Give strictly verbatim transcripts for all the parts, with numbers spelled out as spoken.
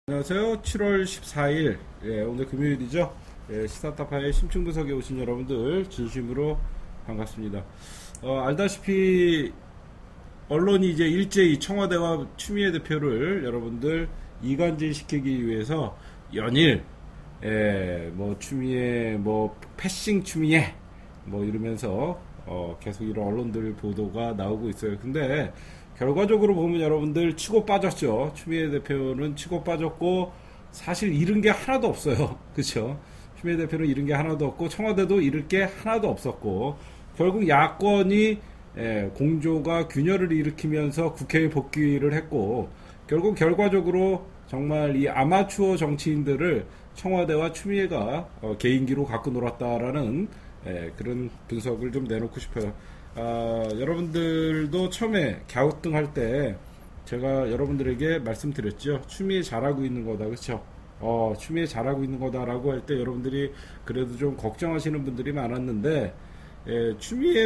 안녕하세요. 칠월 십사일, 예, 오늘 금요일이죠. 예, 시사타파의 심층분석에 오신 여러분들 진심으로 반갑습니다. 어, 알다시피 언론이 이제 일제히 청와대와 추미애 대표를 여러분들 이간질 시키기 위해서 연일 예, 뭐 추미애 뭐 패싱 추미애 뭐 이러면서 어, 계속 이런 언론들 보도가 나오고 있어요. 근데 결과적으로 보면 여러분들 치고 빠졌죠. 추미애 대표는 치고 빠졌고 사실 잃은 게 하나도 없어요. 그렇죠? 추미애 대표는 잃은 게 하나도 없고 청와대도 잃을 게 하나도 없었고 결국 야권이 예, 공조가 균열을 일으키면서 국회에 복귀를 했고 결국 결과적으로 정말 이 아마추어 정치인들을 청와대와 추미애가 어, 개인기로 갖고 놀았다라는 예, 그런 분석을 좀 내놓고 싶어요. 아, 여러분들도 처음에 갸우뚱할 때 제가 여러분들에게 말씀드렸죠. 추미애 잘하고 있는 거다. 그렇죠? 어, 추미애 잘하고 있는 거다라고 할 때 여러분들이 그래도 좀 걱정하시는 분들이 많았는데 예,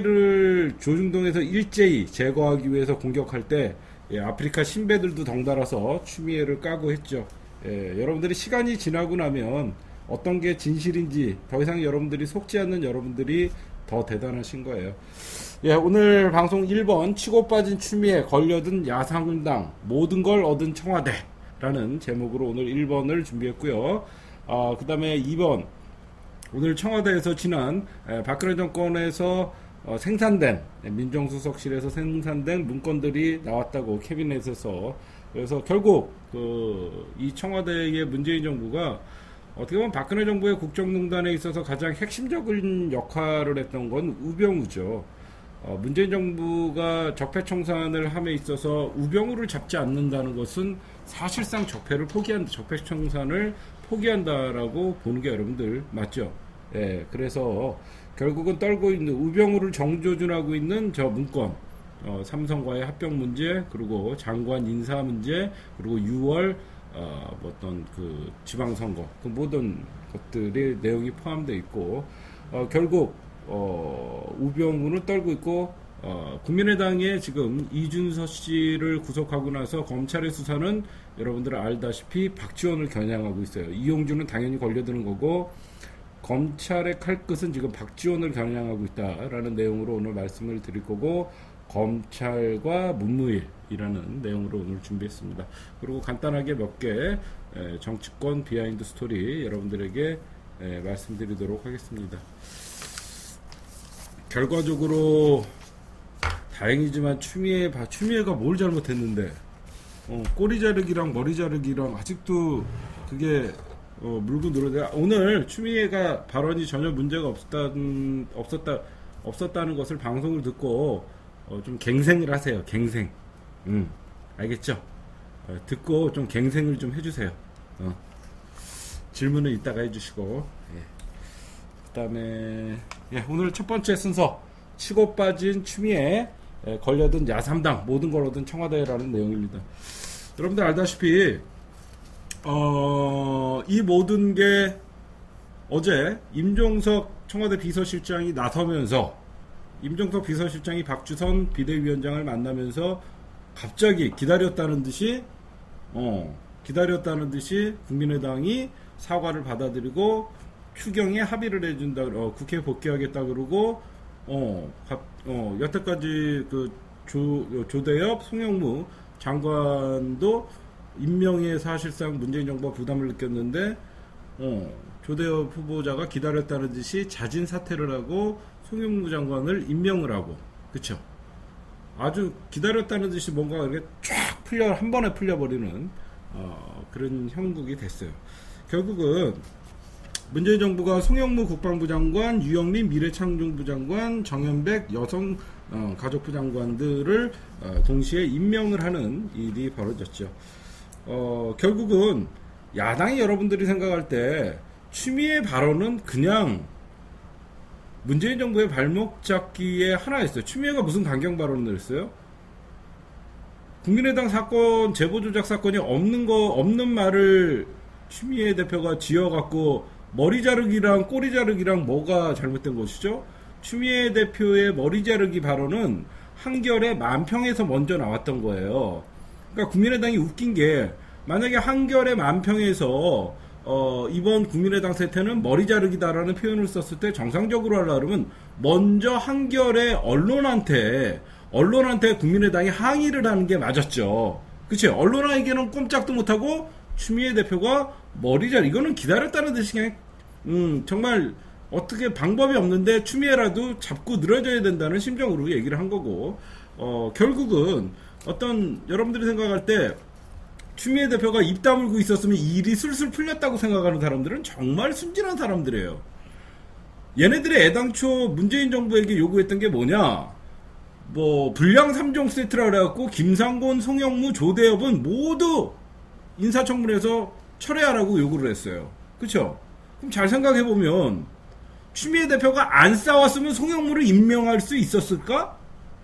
추미애를 조중동에서 일제히 제거하기 위해서 공격할 때 예, 아프리카 신배들도 덩달아서 추미애를 까고 했죠. 예, 여러분들이 시간이 지나고 나면 어떤 게 진실인지 더 이상 여러분들이 속지 않는 여러분들이 더 대단하신 거예요. 예, 오늘 방송 일 번 치고 빠진 추미애 걸려든 야상당 모든 걸 얻은 청와대라는 제목으로 오늘 일 번을 준비했고요. 어, 그 다음에 이 번 오늘 청와대에서 지난 에, 박근혜 정권에서 어, 생산된 민정수석실에서 생산된 문건들이 나왔다고 캐비넷에서. 그래서 결국 그, 이 청와대의 문재인 정부가 어떻게 보면 박근혜 정부의 국정농단에 있어서 가장 핵심적인 역할을 했던 건 우병우죠. 어, 문재인 정부가 적폐청산을 함에 있어서 우병우를 잡지 않는다는 것은 사실상 적폐를 포기한다, 적폐청산을 포기한다라고 보는 게 여러분들 맞죠? 예, 그래서 결국은 떨고 있는 우병우를 정조준하고 있는 저 문건, 어, 삼성과의 합병 문제, 그리고 장관 인사 문제, 그리고 유월 어, 뭐 어떤 그 지방선거, 그 모든 것들의 내용이 포함되어 있고, 어, 결국, 어, 우병우는 떨고 있고, 어, 국민의당에 지금 이준서 씨를 구속하고 나서 검찰의 수사는 여러분들 알다시피 박지원을 겨냥하고 있어요. 이용주는 당연히 걸려드는 거고, 검찰의 칼끝은 지금 박지원을 겨냥하고 있다라는 내용으로 오늘 말씀을 드릴 거고, 검찰과 문무일이라는 내용으로 오늘 준비했습니다. 그리고 간단하게 몇 개 정치권 비하인드 스토리 여러분들에게 말씀드리도록 하겠습니다. 결과적으로 다행이지만 추미애, 추미애가 뭘 잘못했는데 어, 꼬리 자르기랑 머리 자르기랑 아직도 그게 어, 물고 늘어져. 오늘 추미애가 발언이 전혀 문제가 없었다, 없었다, 없었다는 것을 방송을 듣고 어, 좀 갱생을 하세요. 갱생. 음, 알겠죠? 어, 듣고 좀 갱생을 좀 해주세요. 어. 질문은 이따가 해주시고. 예. 그 다음에, 예, 오늘 첫 번째 순서. 치고 빠진 추미애, 예, 걸려든 야삼당, 모든 걸 얻은 청와대라는 내용입니다. 여러분들 알다시피, 어, 이 모든 게 어제 임종석 청와대 비서실장이 나서면서 임종석 비서실장이 박주선 비대위원장을 만나면서 갑자기 기다렸다는 듯이 어, 기다렸다는 듯이 국민의당이 사과를 받아들이고 추경에 합의를 해준다, 어, 국회에 복귀하겠다 그러고 어, 갑, 어, 여태까지 그 조, 조대엽, 송영무 장관도 임명에 사실상 문재인 정부가 부담을 느꼈는데 어, 조대엽 후보자가 기다렸다는 듯이 자진 사퇴를 하고 송영무 장관을 임명을 하고, 그쵸? 아주 기다렸다는 듯이 뭔가 이렇게 쫙 풀려, 한 번에 풀려버리는, 어, 그런 형국이 됐어요. 결국은, 문재인 정부가 송영무 국방부 장관, 유영민 미래창조부 장관, 정현백 여성, 어, 가족부 장관들을, 어, 동시에 임명을 하는 일이 벌어졌죠. 어, 결국은, 야당이 여러분들이 생각할 때, 추미애 발언은 그냥, 문재인 정부의 발목 잡기의 하나였어요. 추미애가 무슨 강경 발언을 했어요? 국민의당 사건, 제보 조작 사건이 없는 거, 없는 말을 추미애 대표가 지어갖고 머리 자르기랑 꼬리 자르기랑 뭐가 잘못된 것이죠? 추미애 대표의 머리 자르기 발언은 한겨레 만평에서 먼저 나왔던 거예요. 그러니까 국민의당이 웃긴 게 만약에 한겨레 만평에서 어, 이번 국민의당 세태는 머리 자르기다라는 표현을 썼을 때 정상적으로 하려면 먼저 한겨레 언론한테 언론한테 국민의당이 항의를 하는 게 맞았죠. 그치? 언론에게는 꼼짝도 못하고 추미애 대표가 머리 자르 이거는 기다렸다는 듯이 그냥 음, 정말 어떻게 방법이 없는데 추미애라도 잡고 늘어져야 된다는 심정으로 얘기를 한 거고 어, 결국은 어떤 여러분들이 생각할 때 추미애 대표가 입 다물고 있었으면 이 일이 술술 풀렸다고 생각하는 사람들은 정말 순진한 사람들이에요. 얘네들이 애당초 문재인 정부에게 요구했던 게 뭐냐, 뭐 불량 삼 종 세트라 그래갖고 김상곤, 송영무, 조대엽은 모두 인사청문회에서 철회하라고 요구를 했어요. 그쵸? 그럼 잘 생각해보면 추미애 대표가 안 싸웠으면 송영무를 임명할 수 있었을까?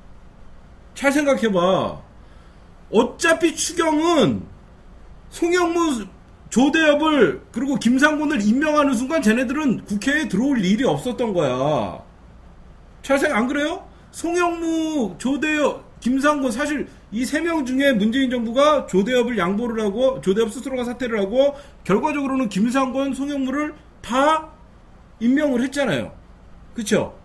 잘 생각해봐. 어차피 추경은 송영무, 조대엽을 그리고 김상곤을 임명하는 순간 쟤네들은 국회에 들어올 일이 없었던 거야. 잘 생각 안 그래요? 송영무, 조대엽, 김상곤 사실 이 세 명 중에 문재인 정부가 조대엽을 양보를 하고 조대엽 스스로가 사퇴를 하고 결과적으로는 김상곤, 송영무를 다 임명을 했잖아요. 그쵸?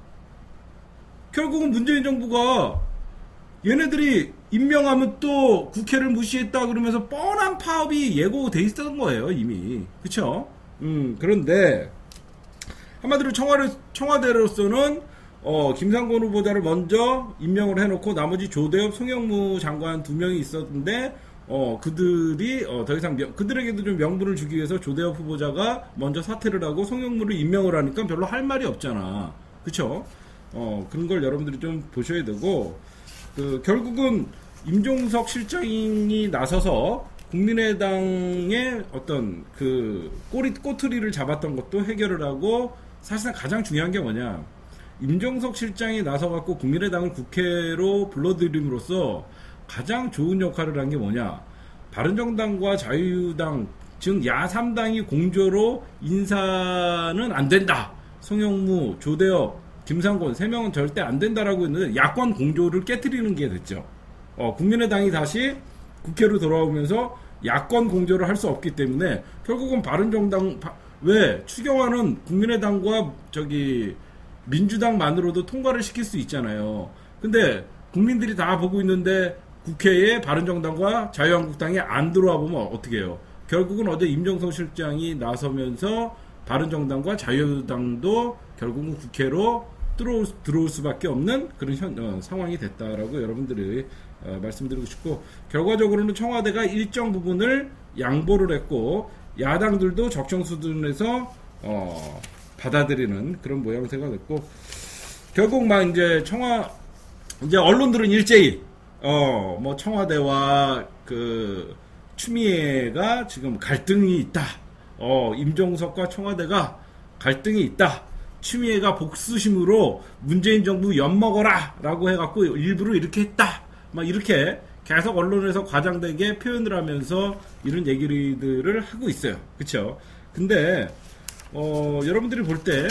결국은 문재인 정부가 얘네들이 임명하면 또 국회를 무시했다 그러면서 뻔한 파업이 예고돼 있었던 거예요, 이미. 그쵸? 음, 그런데, 한마디로 청와대, 청와대로서는, 어, 김상곤 후보자를 먼저 임명을 해놓고 나머지 조대엽, 송영무 장관 두 명이 있었는데, 어, 그들이, 어, 더 이상, 명, 그들에게도 좀 명분을 주기 위해서 조대엽 후보자가 먼저 사퇴를 하고 송영무를 임명을 하니까 별로 할 말이 없잖아. 그쵸? 어, 그런 걸 여러분들이 좀 보셔야 되고, 그, 결국은 임종석 실장이 나서서 국민의당의 어떤 그 꼬리, 꼬투리를 잡았던 것도 해결을 하고 사실상 가장 중요한 게 뭐냐. 임종석 실장이 나서갖고 국민의당을 국회로 불러들임으로써 가장 좋은 역할을 한 게 뭐냐. 바른정당과 자유당, 즉 야삼 당이 공조로 인사는 안 된다. 송영무, 조대엽, 김상곤 세 명은 절대 안 된다라고 했는데 야권 공조를 깨트리는 게 됐죠. 어, 국민의당이 다시 국회로 돌아오면서 야권 공조를 할 수 없기 때문에 결국은 바른정당 바, 왜 추경안은 국민의당과 저기 민주당만으로도 통과를 시킬 수 있잖아요. 근데 국민들이 다 보고 있는데 국회에 바른정당과 자유한국당이 안 들어와 보면 어떻게 해요? 결국은 어제 임종석 실장이 나서면서 바른정당과 자유당도 결국은 국회로 들어올, 들어올 수밖에 없는 그런 현, 어, 상황이 됐다라고 여러분들이 어, 말씀드리고 싶고, 결과적으로는 청와대가 일정 부분을 양보를 했고 야당들도 적정 수준에서 어, 받아들이는 그런 모양새가 됐고, 결국 막 이제 청와 이제 언론들은 일제히 어, 뭐 청와대와 그 추미애가 지금 갈등이 있다. 어, 임종석과 청와대가 갈등이 있다. 추미애가 복수심으로 문재인 정부 엿먹어라 라고 해갖고 일부러 이렇게 했다. 막 이렇게 계속 언론에서 과장되게 표현을 하면서 이런 얘기들을 하고 있어요. 그쵸? 근데, 어, 여러분들이 볼 때,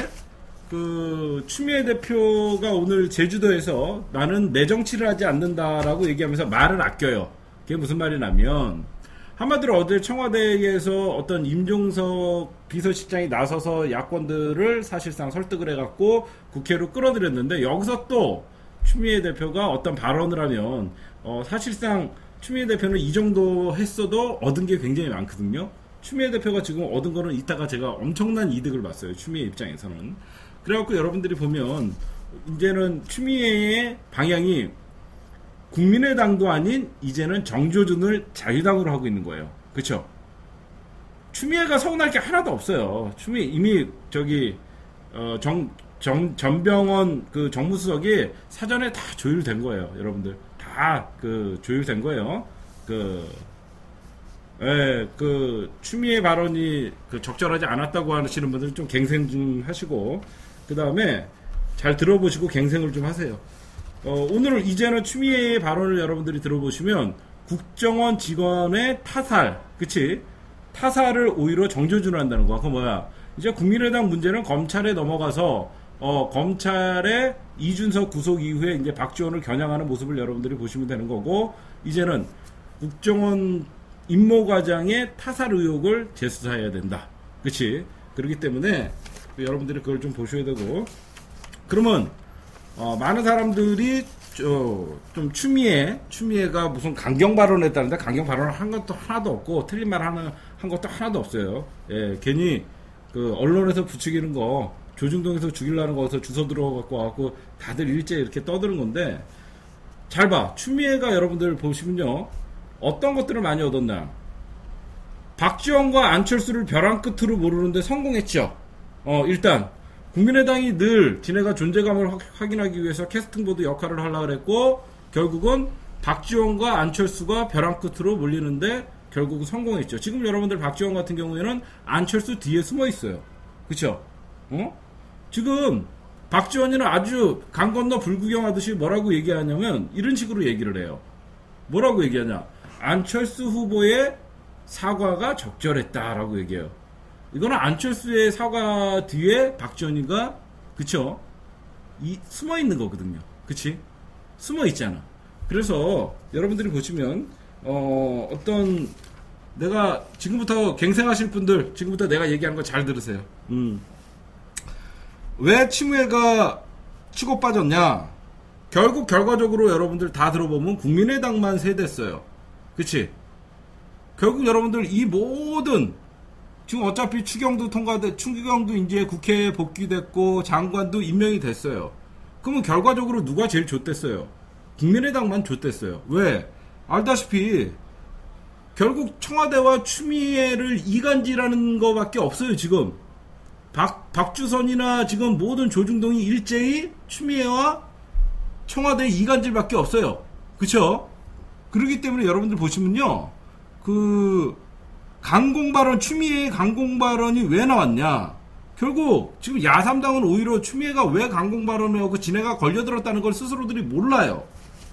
그, 추미애 대표가 오늘 제주도에서 나는 내 정치를 하지 않는다라고 얘기하면서 말을 아껴요. 그게 무슨 말이냐면, 한마디로 어제 청와대에서 어떤 임종석 비서실장이 나서서 야권들을 사실상 설득을 해갖고 국회로 끌어들였는데, 여기서 또 추미애 대표가 어떤 발언을 하면 어, 사실상 추미애 대표는 이 정도 했어도 얻은 게 굉장히 많거든요. 추미애 대표가 지금 얻은 거는 이따가 제가 엄청난 이득을 봤어요. 추미애 입장에서는. 그래갖고 여러분들이 보면 이제는 추미애의 방향이 국민의당도 아닌 이제는 정조준을 자유당으로 하고 있는 거예요. 그쵸? 추미애가 서운할 게 하나도 없어요. 추미애 이미 저기 어, 정, 정, 전병헌 그 정무수석이 사전에 다 조율된 거예요. 여러분들 다 그 조율된 거예요. 그, 예, 그 추미애 발언이 그 적절하지 않았다고 하시는 분들은 좀 갱생 좀 하시고, 그 다음에 잘 들어보시고 갱생을 좀 하세요. 어, 오늘 이제는 추미애의 발언을 여러분들이 들어보시면 국정원 직원의 타살, 그치? 타살을 오히려 정조준을 한다는 거야. 그 뭐야? 이제 국민의당 문제는 검찰에 넘어가서 어, 검찰의 이준석 구속 이후에 이제 박지원을 겨냥하는 모습을 여러분들이 보시면 되는 거고, 이제는 국정원이 임모 과장의 타살 의혹을 재수사해야 된다. 그치? 그렇기 때문에 여러분들이 그걸 좀 보셔야 되고, 그러면 어, 많은 사람들이 저, 좀 추미애, 추미애가 무슨 강경 발언을 했다는데 강경 발언을 한 것도 하나도 없고 틀린 말 하나 한 것도 하나도 없어요. 예, 괜히 그 언론에서 부추기는 거, 조중동에서 죽이려는 거에서 주워 들어갖고 와갖고 다들 일제 이렇게 떠드는 건데, 잘 봐. 추미애가 여러분들 보시면요, 어떤 것들을 많이 얻었나. 박지원과 안철수를 벼랑 끝으로 모르는데 성공했죠. 어, 일단 국민의당이 늘 지네가 존재감을 확, 확인하기 위해서 캐스팅보드 역할을 하려고 했고, 결국은 박지원과 안철수가 벼랑 끝으로 몰리는데 결국은 성공했죠. 지금 여러분들 박지원 같은 경우에는 안철수 뒤에 숨어 있어요. 그쵸? 어? 지금 박지원이는 아주 강 건너 불구경하듯이 뭐라고 얘기하냐면 이런 식으로 얘기를 해요. 뭐라고 얘기하냐? 안철수 후보의 사과가 적절했다라고 얘기해요. 이거는 안철수의 사과 뒤에 박지원이가, 그쵸? 이, 숨어 있는 거거든요. 그치? 숨어 있잖아. 그래서 여러분들이 보시면, 어, 어떤, 내가 지금부터 갱생하실 분들, 지금부터 내가 얘기하는 거 잘 들으세요. 음. 왜 추미애가 치고 빠졌냐? 결국 결과적으로 여러분들 다 들어보면 국민의당만 세댔어요. 그치? 결국 여러분들 이 모든, 지금 어차피 추경도 통과돼, 추경도 이제 국회에 복귀됐고 장관도 임명이 됐어요. 그러면 결과적으로 누가 제일 좆됐어요? 국민의당만 좆됐어요. 왜? 알다시피 결국 청와대와 추미애를 이간질하는 거밖에 없어요. 지금 박, 박주선이나 지금 모든 조중동이 일제히 추미애와 청와대 이간질밖에 없어요. 그쵸? 그렇기 때문에 여러분들 보시면요, 그 강공발언, 추미애의 강공발언이 왜 나왔냐? 결국 지금 야삼당은 오히려 추미애가 왜 강공발언을 하고 지네가 걸려들었다는 걸 스스로들이 몰라요.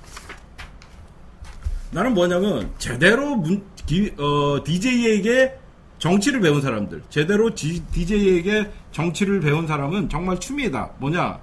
나는 뭐냐면 제대로 문, 기, 어, 디제이에게 정치를 배운 사람들, 제대로 지, 디제이에게 정치를 배운 사람은 정말 추미애다. 뭐냐?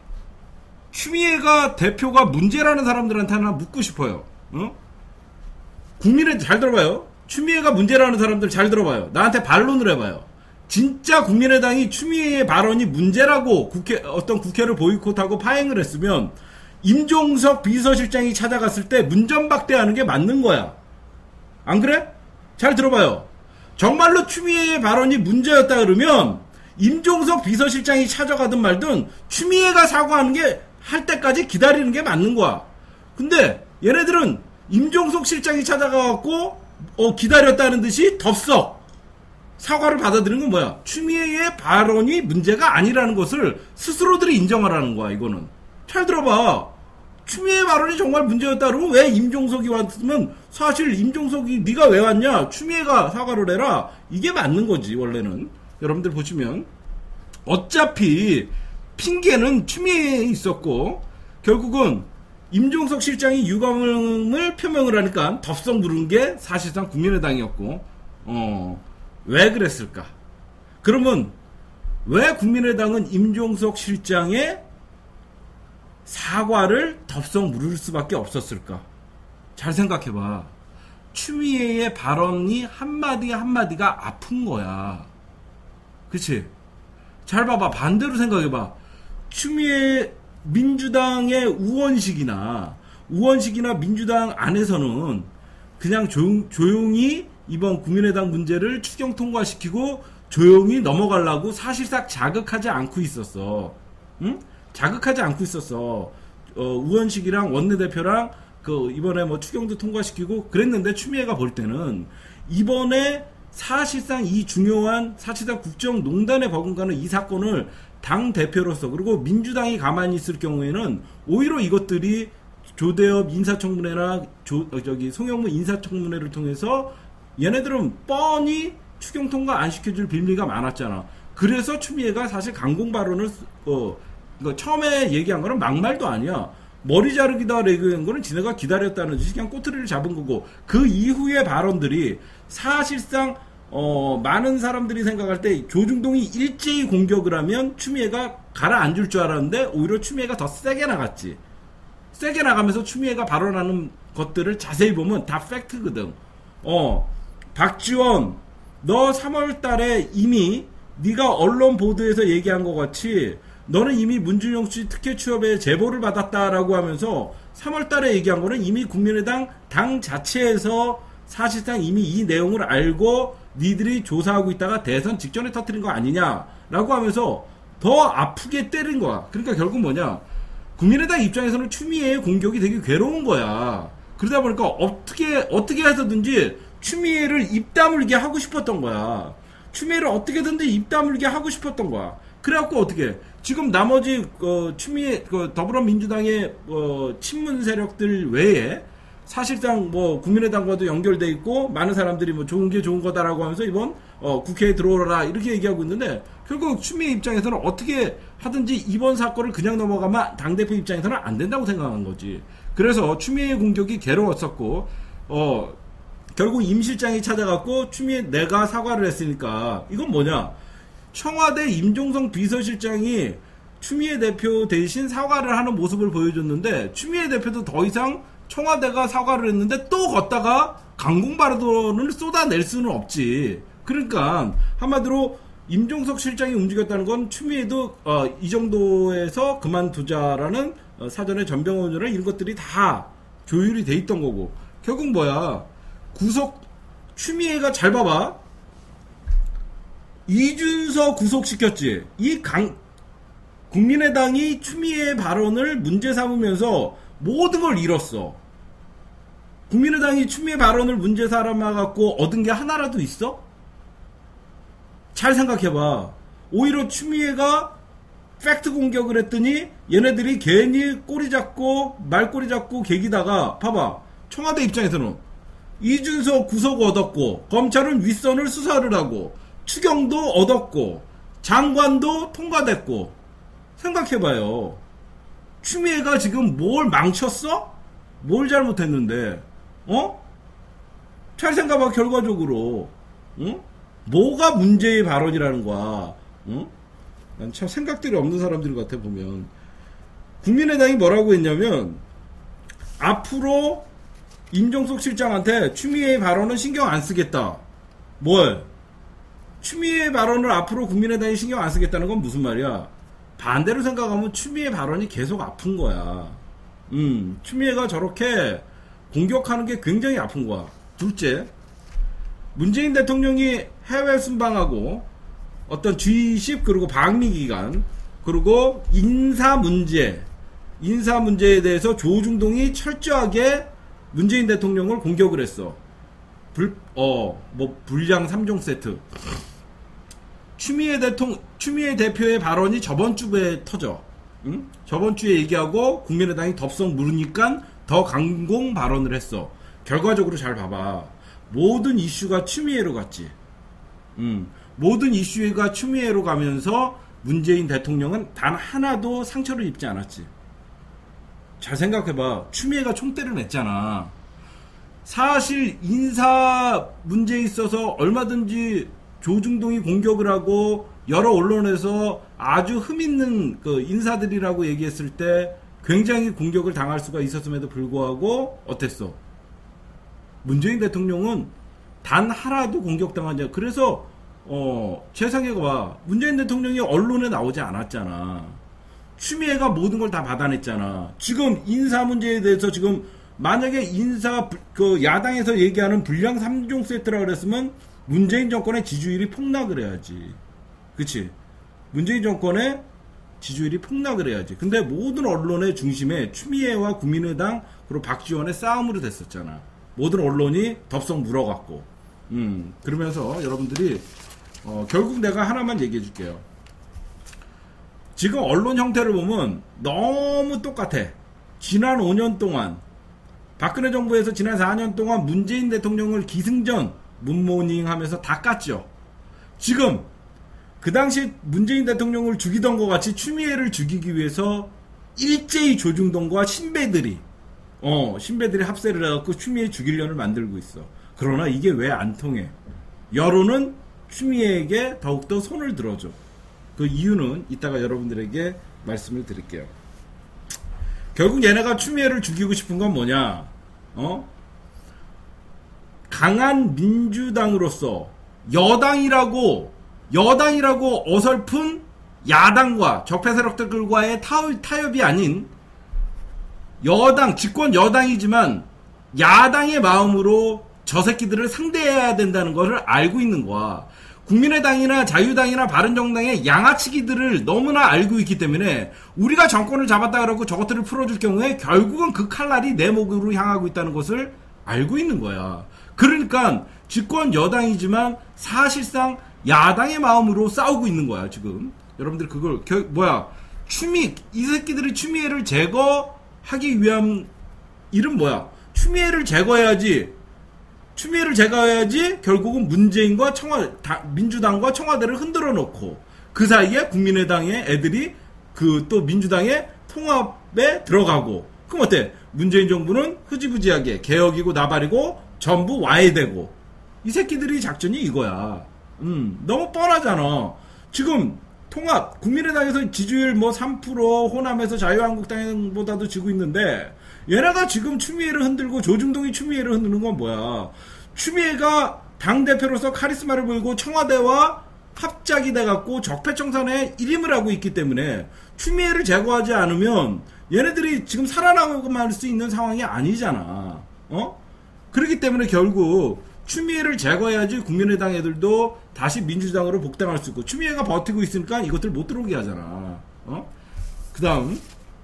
추미애가 대표가 문제라는 사람들한테 하나 묻고 싶어요. 어? 국민의, 잘 들어봐요. 추미애가 문제라는 사람들 잘 들어봐요. 나한테 반론을 해봐요. 진짜 국민의당이 추미애의 발언이 문제라고 국회, 어떤 국회를 보이콧하고 파행을 했으면 임종석 비서실장이 찾아갔을 때 문전박대하는 게 맞는 거야. 안 그래? 잘 들어봐요. 정말로 추미애의 발언이 문제였다 그러면 임종석 비서실장이 찾아가든 말든 추미애가 사과하는 게 할 때까지 기다리는 게 맞는 거야. 근데 얘네들은 임종석 실장이 찾아가갖고 어, 기다렸다는 듯이 덥석 사과를 받아들이는 건 뭐야? 추미애의 발언이 문제가 아니라는 것을 스스로들이 인정하라는 거야. 이거는 잘 들어봐. 추미애 발언이 정말 문제였다 그러면 왜 임종석이 왔으면 사실 임종석이 네가 왜 왔냐? 추미애가 사과를 해라. 이게 맞는 거지 원래는. 여러분들 보시면 어차피 핑계는 추미애에 있었고 결국은 임종석 실장이 유감을 표명을 하니까 덥석 물은 게 사실상 국민의당이었고, 어, 왜 그랬을까? 그러면 왜 국민의당은 임종석 실장의 사과를 덥석 물을 수밖에 없었을까? 잘 생각해봐. 추미애의 발언이 한마디 한마디가 아픈 거야. 그치? 잘 봐봐. 반대로 생각해봐. 추미애 민주당의 우원식이나 우원식이나 민주당 안에서는 그냥 조용, 조용히 이번 국민의당 문제를 추경 통과시키고 조용히 넘어가려고 사실상 자극하지 않고 있었어. 응? 자극하지 않고 있었어. 어, 우원식이랑 원내대표랑 그 이번에 뭐 추경도 통과시키고 그랬는데 추미애가 볼 때는 이번에 사실상 이 중요한 사실상 국정농단에 버금가는 이 사건을 당 대표로서 그리고 민주당이 가만히 있을 경우에는 오히려 이것들이 조대엽 인사청문회나 조, 저기 송영무 인사청문회를 통해서 얘네들은 뻔히 추경 통과 안 시켜줄 빌미가 많았잖아. 그래서 추미애가 사실 강공 발언을 어, 그러니까 처음에 얘기한 거는 막말도 아니야. 머리 자르기다 얘기한 거는 지네가 기다렸다는 듯이 그냥 꼬투리를 잡은 거고 그 이후의 발언들이 사실상 어, 많은 사람들이 생각할 때 조중동이 일제히 공격을 하면 추미애가 가라앉을 줄 알았는데 오히려 추미애가 더 세게 나갔지. 세게 나가면서 추미애가 발언하는 것들을 자세히 보면 다 팩트거든. 어, 박지원, 너 삼월 달에 이미 네가 언론 보도에서 얘기한 것 같이 너는 이미 문준용 씨 특혜 취업에 제보를 받았다라고 하면서 삼월 달에 얘기한 거는 이미 국민의당 당 자체에서 사실상 이미 이 내용을 알고 니들이 조사하고 있다가 대선 직전에 터뜨린 거 아니냐라고 하면서 더 아프게 때린 거야. 그러니까 결국 뭐냐, 국민의당 입장에서는 추미애의 공격이 되게 괴로운 거야. 그러다 보니까 어떻게 어떻게 해서든지 추미애를 입 다물게 하고 싶었던 거야. 추미애를 어떻게든지 입 다물게 하고 싶었던 거야. 그래갖고 어떻게 지금 나머지 어, 추미애 그 더불어민주당의 어, 친문 세력들 외에 사실상 뭐 국민의당과도 연결돼 있고 많은 사람들이 뭐 좋은 게 좋은 거다라고 하면서 이번 어, 국회에 들어오라 이렇게 얘기하고 있는데, 결국 추미애 입장에서는 어떻게 하든지 이번 사건을 그냥 넘어가면 당대표 입장에서는 안 된다고 생각한 거지. 그래서 추미애의 공격이 괴로웠었고, 어 결국 임 실장이 찾아갔고 추미애 내가 사과를 했으니까 이건 뭐냐, 청와대 임종성 비서실장이 추미애 대표 대신 사과를 하는 모습을 보여줬는데, 추미애 대표도 더 이상 청와대가 사과를 했는데 또 걷다가 강공발언을 쏟아낼 수는 없지. 그러니까 한마디로 임종석 실장이 움직였다는 건 추미애도 어, 이 정도에서 그만두자라는 어, 사전에 전병헌이나 이런 것들이 다 조율이 돼 있던 거고, 결국 뭐야, 구속 추미애가 잘 봐봐, 이준서 구속시켰지. 이 강 국민의당이 추미애 발언을 문제 삼으면서 모든 걸 잃었어. 국민의당이 추미애 발언을 문제 삼아갖고 얻은 게 하나라도 있어? 잘 생각해봐. 오히려 추미애가 팩트 공격을 했더니 얘네들이 괜히 꼬리 잡고 말꼬리 잡고 개기다가, 봐봐, 청와대 입장에서는 이준석 구속 얻었고 검찰은 윗선을 수사를 하고 추경도 얻었고 장관도 통과됐고, 생각해봐요. 추미애가 지금 뭘 망쳤어? 뭘 잘못했는데? 어? 잘 생각해봐. 결과적으로 응? 뭐가 문제의 발언이라는 거야. 응? 난 참 생각들이 없는 사람들 같아 보면. 국민의당이 뭐라고 했냐면, 앞으로 임종석 실장한테 추미애의 발언은 신경 안 쓰겠다. 뭘? 추미애 발언을 앞으로 국민의당이 신경 안 쓰겠다는 건 무슨 말이야? 반대로 생각하면 추미애 발언이 계속 아픈 거야. 음, 추미애가 저렇게 공격하는 게 굉장히 아픈 거야. 둘째, 문재인 대통령이 해외 순방하고 어떤 G십 그리고 방미 기간 그리고 인사 문제, 인사 문제에 대해서 조중동이 철저하게 문재인 대통령을 공격을 했어. 불, 어, 뭐 불량 삼 종 세트. 추미애 대통령, 추미애 대표의 발언이 저번 주에 터져. 응? 저번 주에 얘기하고 국민의당이 덥석 물으니까 더 강공 발언을 했어. 결과적으로 잘 봐봐. 모든 이슈가 추미애로 갔지. 응. 모든 이슈가 추미애로 가면서 문재인 대통령은 단 하나도 상처를 입지 않았지. 잘 생각해봐. 추미애가 총대를 냈잖아. 사실 인사 문제에 있어서 얼마든지 조중동이 공격을 하고 여러 언론에서 아주 흠있는 그 인사들이라고 얘기했을 때 굉장히 공격을 당할 수가 있었음에도 불구하고 어땠어? 문재인 대통령은 단 하나도 공격당하지 않아. 그래서 어 세상에 봐. 문재인 대통령이 언론에 나오지 않았잖아. 추미애가 모든 걸 다 받아냈잖아. 지금 인사 문제에 대해서 지금 만약에 인사 그 야당에서 얘기하는 불량 삼 종 세트라고 그랬으면 문재인 정권의 지지율이 폭락을 해야지. 그치? 문재인 정권의 지지율이 폭락을 해야지. 근데 모든 언론의 중심에 추미애와 국민의당 그리고 박지원의 싸움으로 됐었잖아. 모든 언론이 덥석 물어갔고. 음, 그러면서 여러분들이 어, 결국 내가 하나만 얘기해 줄게요. 지금 언론 형태를 보면 너무 똑같아. 지난 오 년 동안 박근혜 정부에서 지난 사 년 동안 문재인 대통령을 기승전 문모닝 하면서 다 깠죠. 지금 그 당시 문재인 대통령을 죽이던 것 같이 추미애를 죽이기 위해서 일제히 조중동과 신배들이 어 신배들이 합세를 해갖고 추미애 죽이려는 만들고 있어. 그러나 이게 왜 안 통해? 여론은 추미애에게 더욱더 손을 들어줘. 그 이유는 이따가 여러분들에게 말씀을 드릴게요. 결국 얘네가 추미애를 죽이고 싶은 건 뭐냐? 어? 강한 민주당으로서 여당이라고 여당이라고 어설픈 야당과 적폐 세력들과의 타협이 아닌 여당, 집권 여당이지만 야당의 마음으로 저 새끼들을 상대해야 된다는 것을 알고 있는 거야. 국민의당이나 자유당이나 바른정당의 양아치기들을 너무나 알고 있기 때문에 우리가 정권을 잡았다 그러고 저것들을 풀어줄 경우에 결국은 그 칼날이 내 목으로 향하고 있다는 것을 알고 있는 거야. 그러니까 집권 여당이지만 사실상 야당의 마음으로 싸우고 있는 거야 지금. 여러분들 그걸 겨, 뭐야 추미 이 새끼들이 추미애를 제거하기 위한 일은 뭐야? 추미애를 제거해야지. 추미애를 제거해야지 결국은 문재인과 청와 다, 민주당과 청와대를 흔들어 놓고 그 사이에 국민의당의 애들이 그 또 민주당의 통합에 들어가고 그럼 어때? 문재인 정부는 흐지부지하게 개혁이고 나발이고 전부 와해되고 이 새끼들이 작전이 이거야. 음 너무 뻔하잖아. 지금 통합 국민의당에서 지지율 뭐 삼 퍼센트 호남에서 자유한국당보다도 지고 있는데 얘네가 지금 추미애를 흔들고 조중동이 추미애를 흔드는 건 뭐야? 추미애가 당대표로서 카리스마를 보이고 청와대와 합작이 돼갖고 적폐청산에 일임을 하고 있기 때문에 추미애를 제거하지 않으면 얘네들이 지금 살아남을 수 있는 상황이 아니잖아. 어? 그렇기 때문에 결국 추미애를 제거해야지 국민의당 애들도 다시 민주당으로 복당할 수 있고 추미애가 버티고 있으니까 이것들 못 들어오게 하잖아. 어? 그 다음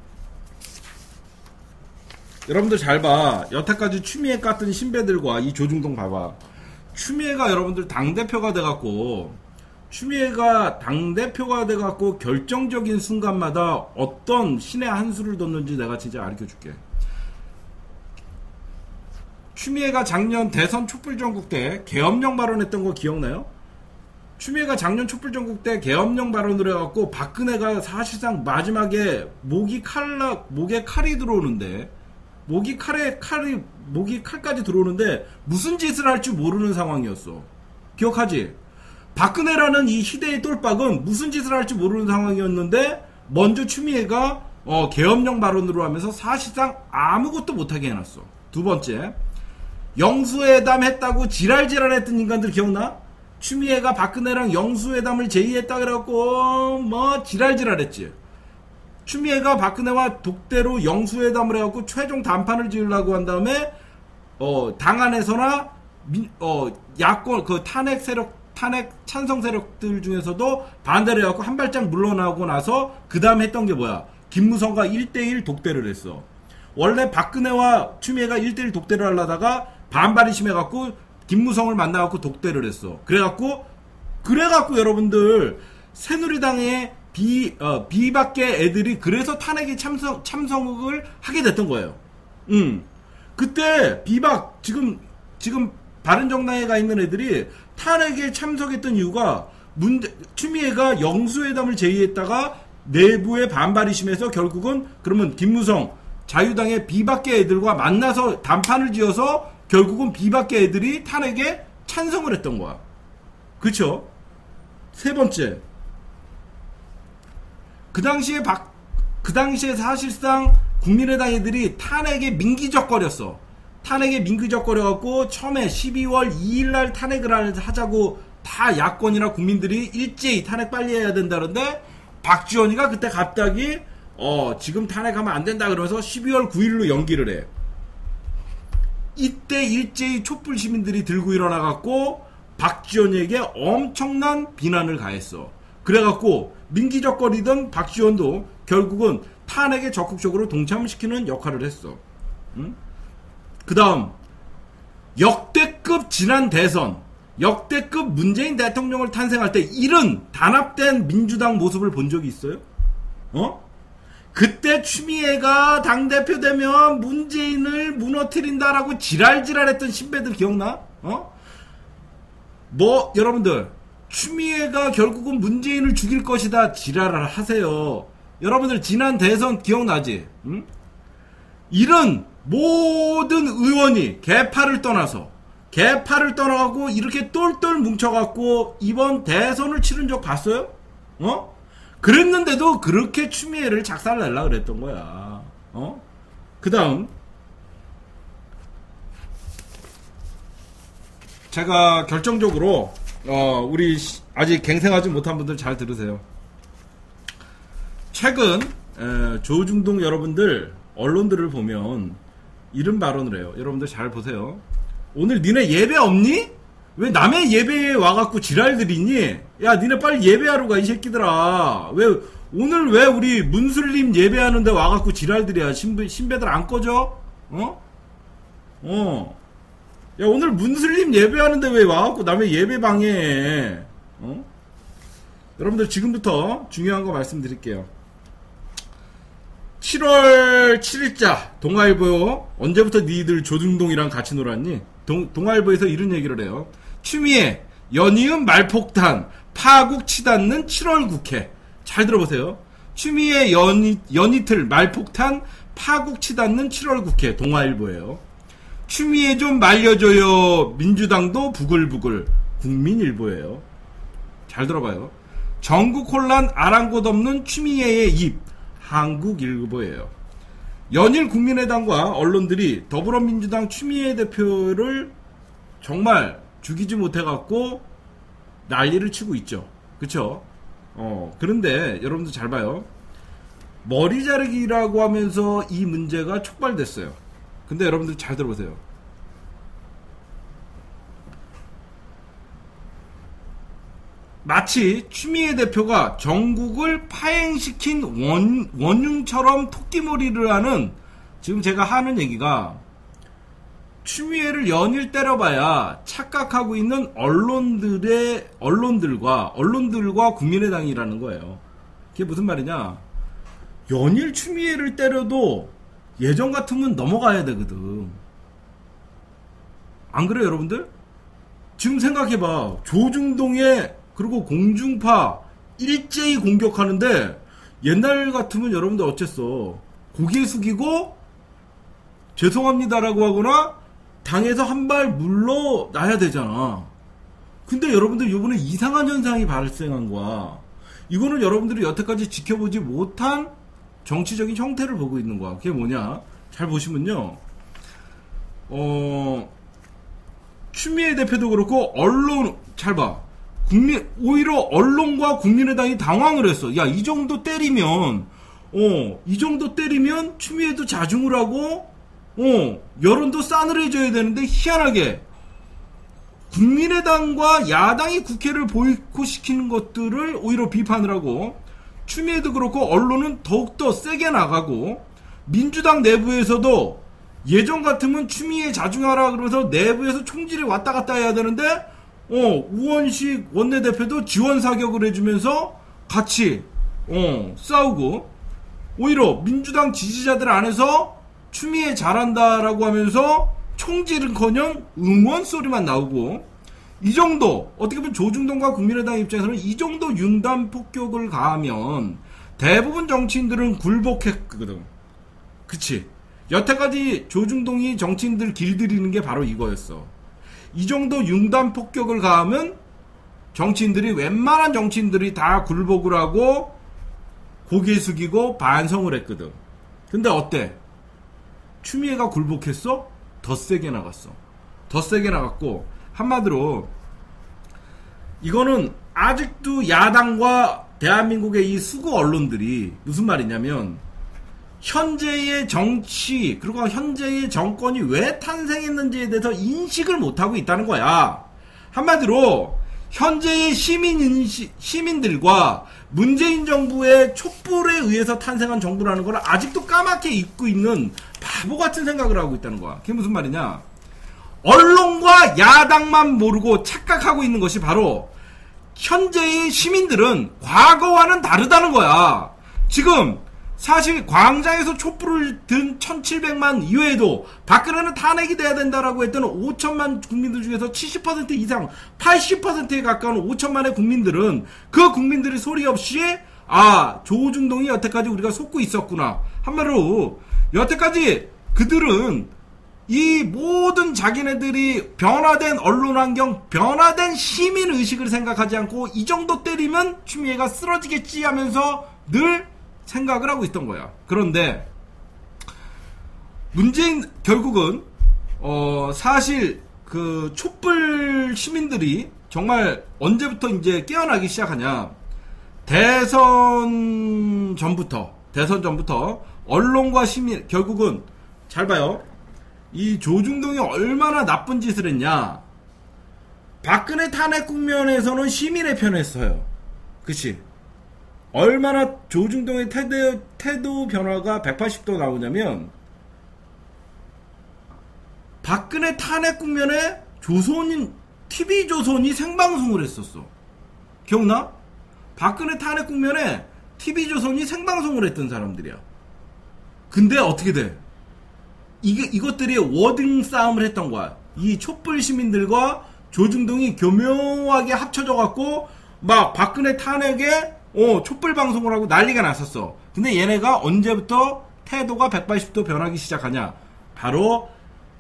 여러분들 잘 봐. 여태까지 추미애 깠던 신배들과 이 조중동 봐봐. 추미애가 여러분들 당대표가 돼갖고 추미애가 당대표가 돼갖고 결정적인 순간마다 어떤 신의 한 수를 뒀는지 내가 진짜 가르쳐줄게. 추미애가 작년 대선 촛불전국 때 계엄령 발언했던 거 기억나요? 추미애가 작년 촛불전국 때 계엄령 발언을 해갖고 박근혜가 사실상 마지막에 목이 칼라 목에 칼이 들어오는데 목이 칼에 칼이 목이 칼까지 들어오는데 무슨 짓을 할 줄 모르는 상황이었어. 기억하지? 박근혜라는 이 희대의 똘박은 무슨 짓을 할 줄 모르는 상황이었는데 먼저 추미애가 어, 계엄령 발언으로 하면서 사실상 아무것도 못하게 해놨어. 두 번째, 영수회담 했다고 지랄지랄 했던 인간들 기억나? 추미애가 박근혜랑 영수회담을 제의했다 그래갖고 뭐 지랄지랄 했지. 추미애가 박근혜와 독대로 영수회담을 해갖고 최종 단판을 지으려고 한 다음에 어, 당 안에서나 민, 어, 야권 그 탄핵 세력 탄핵 찬성 세력들 중에서도 반대를 해갖고 한 발짝 물러나고 나서 그 다음에 했던 게 뭐야? 김무성과 일 대일 독대를 했어. 원래 박근혜와 추미애가 일 대일 독대를 하려다가 반발이 심해갖고 김무성을 만나갖고 독대를 했어. 그래갖고 그래갖고 여러분들 새누리당의 비, 어, 비밖에 애들이 그래서 탄핵에 참석, 참석을 하게 됐던 거예요. 음. 그때 비박, 지금, 지금 바른정당에 가 있는 애들이 탄핵에 참석했던 이유가 문, 추미애가 영수회담을 제의했다가 내부의 반발이 심해서 결국은 그러면 김무성, 자유당의 비박계 애들과 만나서 단판을 지어서 결국은 비박계 애들이 탄핵에 찬성을 했던 거야. 그쵸? 세 번째. 그 당시에 박, 그 당시에 사실상 국민의당 애들이 탄핵에 민기적거렸어. 탄핵에 민기적거려갖고 처음에 십이월 이일날 탄핵을 하자고 다 야권이나 국민들이 일제히 탄핵 빨리 해야 된다는데 박지원이가 그때 갑자기 어 지금 탄핵하면 안 된다 그러면서 십이월 구일로 연기를 해. 이때 일제히 촛불 시민들이 들고 일어나갖고 박지원에게 엄청난 비난을 가했어. 그래갖고 민기적거리던 박지원도 결국은 탄핵에 적극적으로 동참시키는 역할을 했어. 응? 그 다음 역대급 지난 대선 역대급 문재인 대통령을 탄생할 때 이런 단합된 민주당 모습을 본 적이 있어요? 어? 그때 추미애가 당대표 되면 문재인을 무너뜨린다라고 지랄지랄했던 신배들 기억나? 어? 뭐 여러분들 추미애가 결국은 문재인을 죽일 것이다 지랄을 하세요. 여러분들 지난 대선 기억나지? 응? 이런 모든 의원이 개파를 떠나서 개파를 떠나가고 이렇게 똘똘 뭉쳐갖고 이번 대선을 치른 적 봤어요? 어? 그랬는데도 그렇게 추미애를 작살내려고 그랬던 거야. 어? 그 다음 제가 결정적으로 어, 우리 아직 갱생하지 못한 분들 잘 들으세요. 최근 에, 조중동 여러분들 언론들을 보면 이런 발언을 해요. 여러분들 잘 보세요. 오늘 니네 예배 없니? 왜 남의 예배에 와갖고 지랄들이니? 야, 니네 빨리 예배하러 가, 이 새끼들아. 왜, 오늘 왜 우리 문슬림 예배하는데 와갖고 지랄들이야? 신배, 신배들 안 꺼져? 어? 어. 야, 오늘 문슬림 예배하는데 왜 와갖고 남의 예배 방해해? 어? 여러분들 지금부터 중요한 거 말씀드릴게요. 칠월 칠일자 동아일보 언제부터 니들 조중동이랑 같이 놀았니? 동, 동아일보에서 이런 얘기를 해요. 추미애 연이은 말폭탄 파국 치닫는 칠월 국회. 잘 들어보세요. 추미애 연이, 연이틀 말폭탄 파국 치닫는 칠월 국회. 동아일보예요. 추미애 좀 말려줘요. 민주당도 부글부글. 국민일보예요. 잘 들어봐요. 전국 혼란 아랑곳 없는 추미애의 입. 한국일보예요. 연일 국민의당과 언론들이 더불어민주당 추미애 대표를 정말 죽이지 못해갖고 난리를 치고 있죠. 그쵸? 어, 그런데 여러분들 잘 봐요. 머리 자르기라고 하면서 이 문제가 촉발됐어요. 근데 여러분들 잘 들어보세요. 마치 추미애 대표가 전국을 파행시킨 원, 원흉처럼 토끼몰이를 하는, 지금 제가 하는 얘기가 추미애를 연일 때려봐야 착각하고 있는 언론들의, 언론들과, 언론들과 국민의당이라는 거예요. 그게 무슨 말이냐. 연일 추미애를 때려도 예전 같으면 넘어가야 되거든. 안 그래요, 여러분들? 지금 생각해봐. 조중동에 그리고 공중파 일제히 공격하는데 옛날 같으면 여러분들 어쨌어. 고개 숙이고 죄송합니다라고 하거나 당에서 한 발 물러나야 되잖아. 근데 여러분들 이번에 이상한 현상이 발생한 거야. 이거는 여러분들이 여태까지 지켜보지 못한 정치적인 형태를 보고 있는 거야. 그게 뭐냐? 잘 보시면요. 어, 추미애 대표도 그렇고 언론 잘 봐. 국민, 오히려 언론과 국민의당이 당황을 했어. 야, 이 정도 때리면, 어, 이 정도 때리면 추미애도 자중을 하고, 어, 여론도 싸늘해져야 되는데, 희한하게, 국민의당과 야당이 국회를 보이콧시키는 것들을 오히려 비판을 하고, 추미애도 그렇고, 언론은 더욱더 세게 나가고, 민주당 내부에서도 예전 같으면 추미애 자중하라 그러면서 내부에서 총질이 왔다 갔다 해야 되는데, 어, 우원식 원내대표도 지원 사격을 해주면서 같이, 어, 싸우고, 오히려 민주당 지지자들 안에서 추미애 잘한다라고 하면서 총질은커녕 응원 소리만 나오고, 이 정도, 어떻게 보면 조중동과 국민의당 입장에서는 이 정도 융단 폭격을 가하면 대부분 정치인들은 굴복했거든. 그치? 여태까지 조중동이 정치인들 길들이는 게 바로 이거였어. 이 정도 융단 폭격을 가하면 정치인들이, 웬만한 정치인들이 다 굴복을 하고 고개 숙이고 반성을 했거든. 근데 어때? 추미애가 굴복했어? 더 세게 나갔어. 더 세게 나갔고, 한마디로 이거는 아직도 야당과 대한민국의 이 수구 언론들이 무슨 말이냐면, 현재의 정치, 그리고 현재의 정권이 왜 탄생했는지에 대해서 인식을 못하고 있다는 거야. 한마디로 현재의 시민 인식, 시민들과 문재인 정부의 촛불에 의해서 탄생한 정부라는 걸 아직도 까맣게 잊고 있는 바보 같은 생각을 하고 있다는 거야. 그게 무슨 말이냐. 언론과 야당만 모르고 착각하고 있는 것이 바로 현재의 시민들은 과거와는 다르다는 거야. 지금 사실 광장에서 촛불을 든 천칠백만 이외에도 박근혜는 탄핵이 돼야 된다라고 했던 오천만 국민들 중에서 칠십 퍼센트 이상, 팔십 퍼센트에 가까운 오천만의 국민들은, 그 국민들이 소리 없이 아, 조중동이 여태까지 우리가 속고 있었구나. 한마디로 여태까지 그들은 이 모든 자기네들이 변화된 언론 환경, 변화된 시민 의식을 생각하지 않고 이 정도 때리면 추미애가 쓰러지겠지 하면서 늘 생각을 하고 있던 거야. 그런데 문재인 결국은 어 사실 그 촛불 시민들이 정말 언제부터 이제 깨어나기 시작하냐. 대선 전부터, 대선 전부터 언론과 시민, 결국은 잘 봐요. 이 조중동이 얼마나 나쁜 짓을 했냐. 박근혜 탄핵 국면에서는 시민의 편에 서요. 그치? 얼마나 조중동의 태도, 태도 변화가 백팔십 도 나오냐면, 박근혜 탄핵 국면에 조선인, 티비조선이 생방송을 했었어. 기억나? 박근혜 탄핵 국면에 티비조선이 생방송을 했던 사람들이야. 근데 어떻게 돼? 이게, 이것들이 워딩 싸움을 했던 거야. 이 촛불 시민들과 조중동이 교묘하게 합쳐져갖고, 막 박근혜 탄핵에, 어, 촛불 방송을 하고 난리가 났었어. 근데 얘네가 언제부터 태도가 백팔십 도 변하기 시작하냐? 바로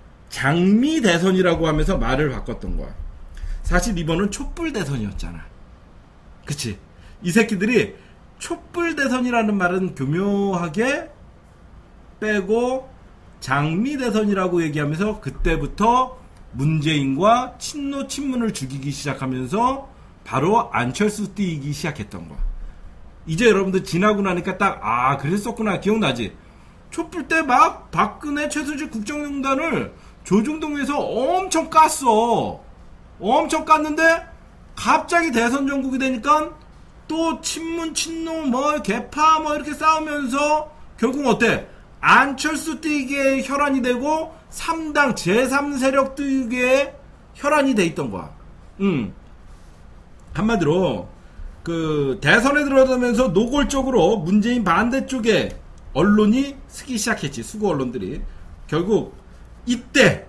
장미 대선이라고 하면서 말을 바꿨던 거야. 사실 이번은 촛불 대선이었잖아. 그치? 이 새끼들이 촛불 대선이라는 말은 교묘하게 빼고 장미 대선이라고 얘기하면서 그때부터 문재인과 친노 친문을 죽이기 시작하면서 바로 안철수 띄기 시작했던 거야. 이제 여러분들 지나고 나니까 딱, 아, 그랬었구나. 기억나지? 촛불 때 막 박근혜 최순실 국정농단을 조중동에서 엄청 깠어. 엄청 깠는데 갑자기 대선 전국이 되니까 또 친문, 친노, 뭐 개파 뭐 이렇게 싸우면서 결국 어때? 안철수 띄기에 혈안이 되고 삼 당 제삼 세력 띄기에 혈안이 돼 있던 거야. 음. 한마디로 그 대선에 들어가면서 노골적으로 문재인 반대쪽에 언론이 쓰기 시작했지. 수구 언론들이. 결국 이때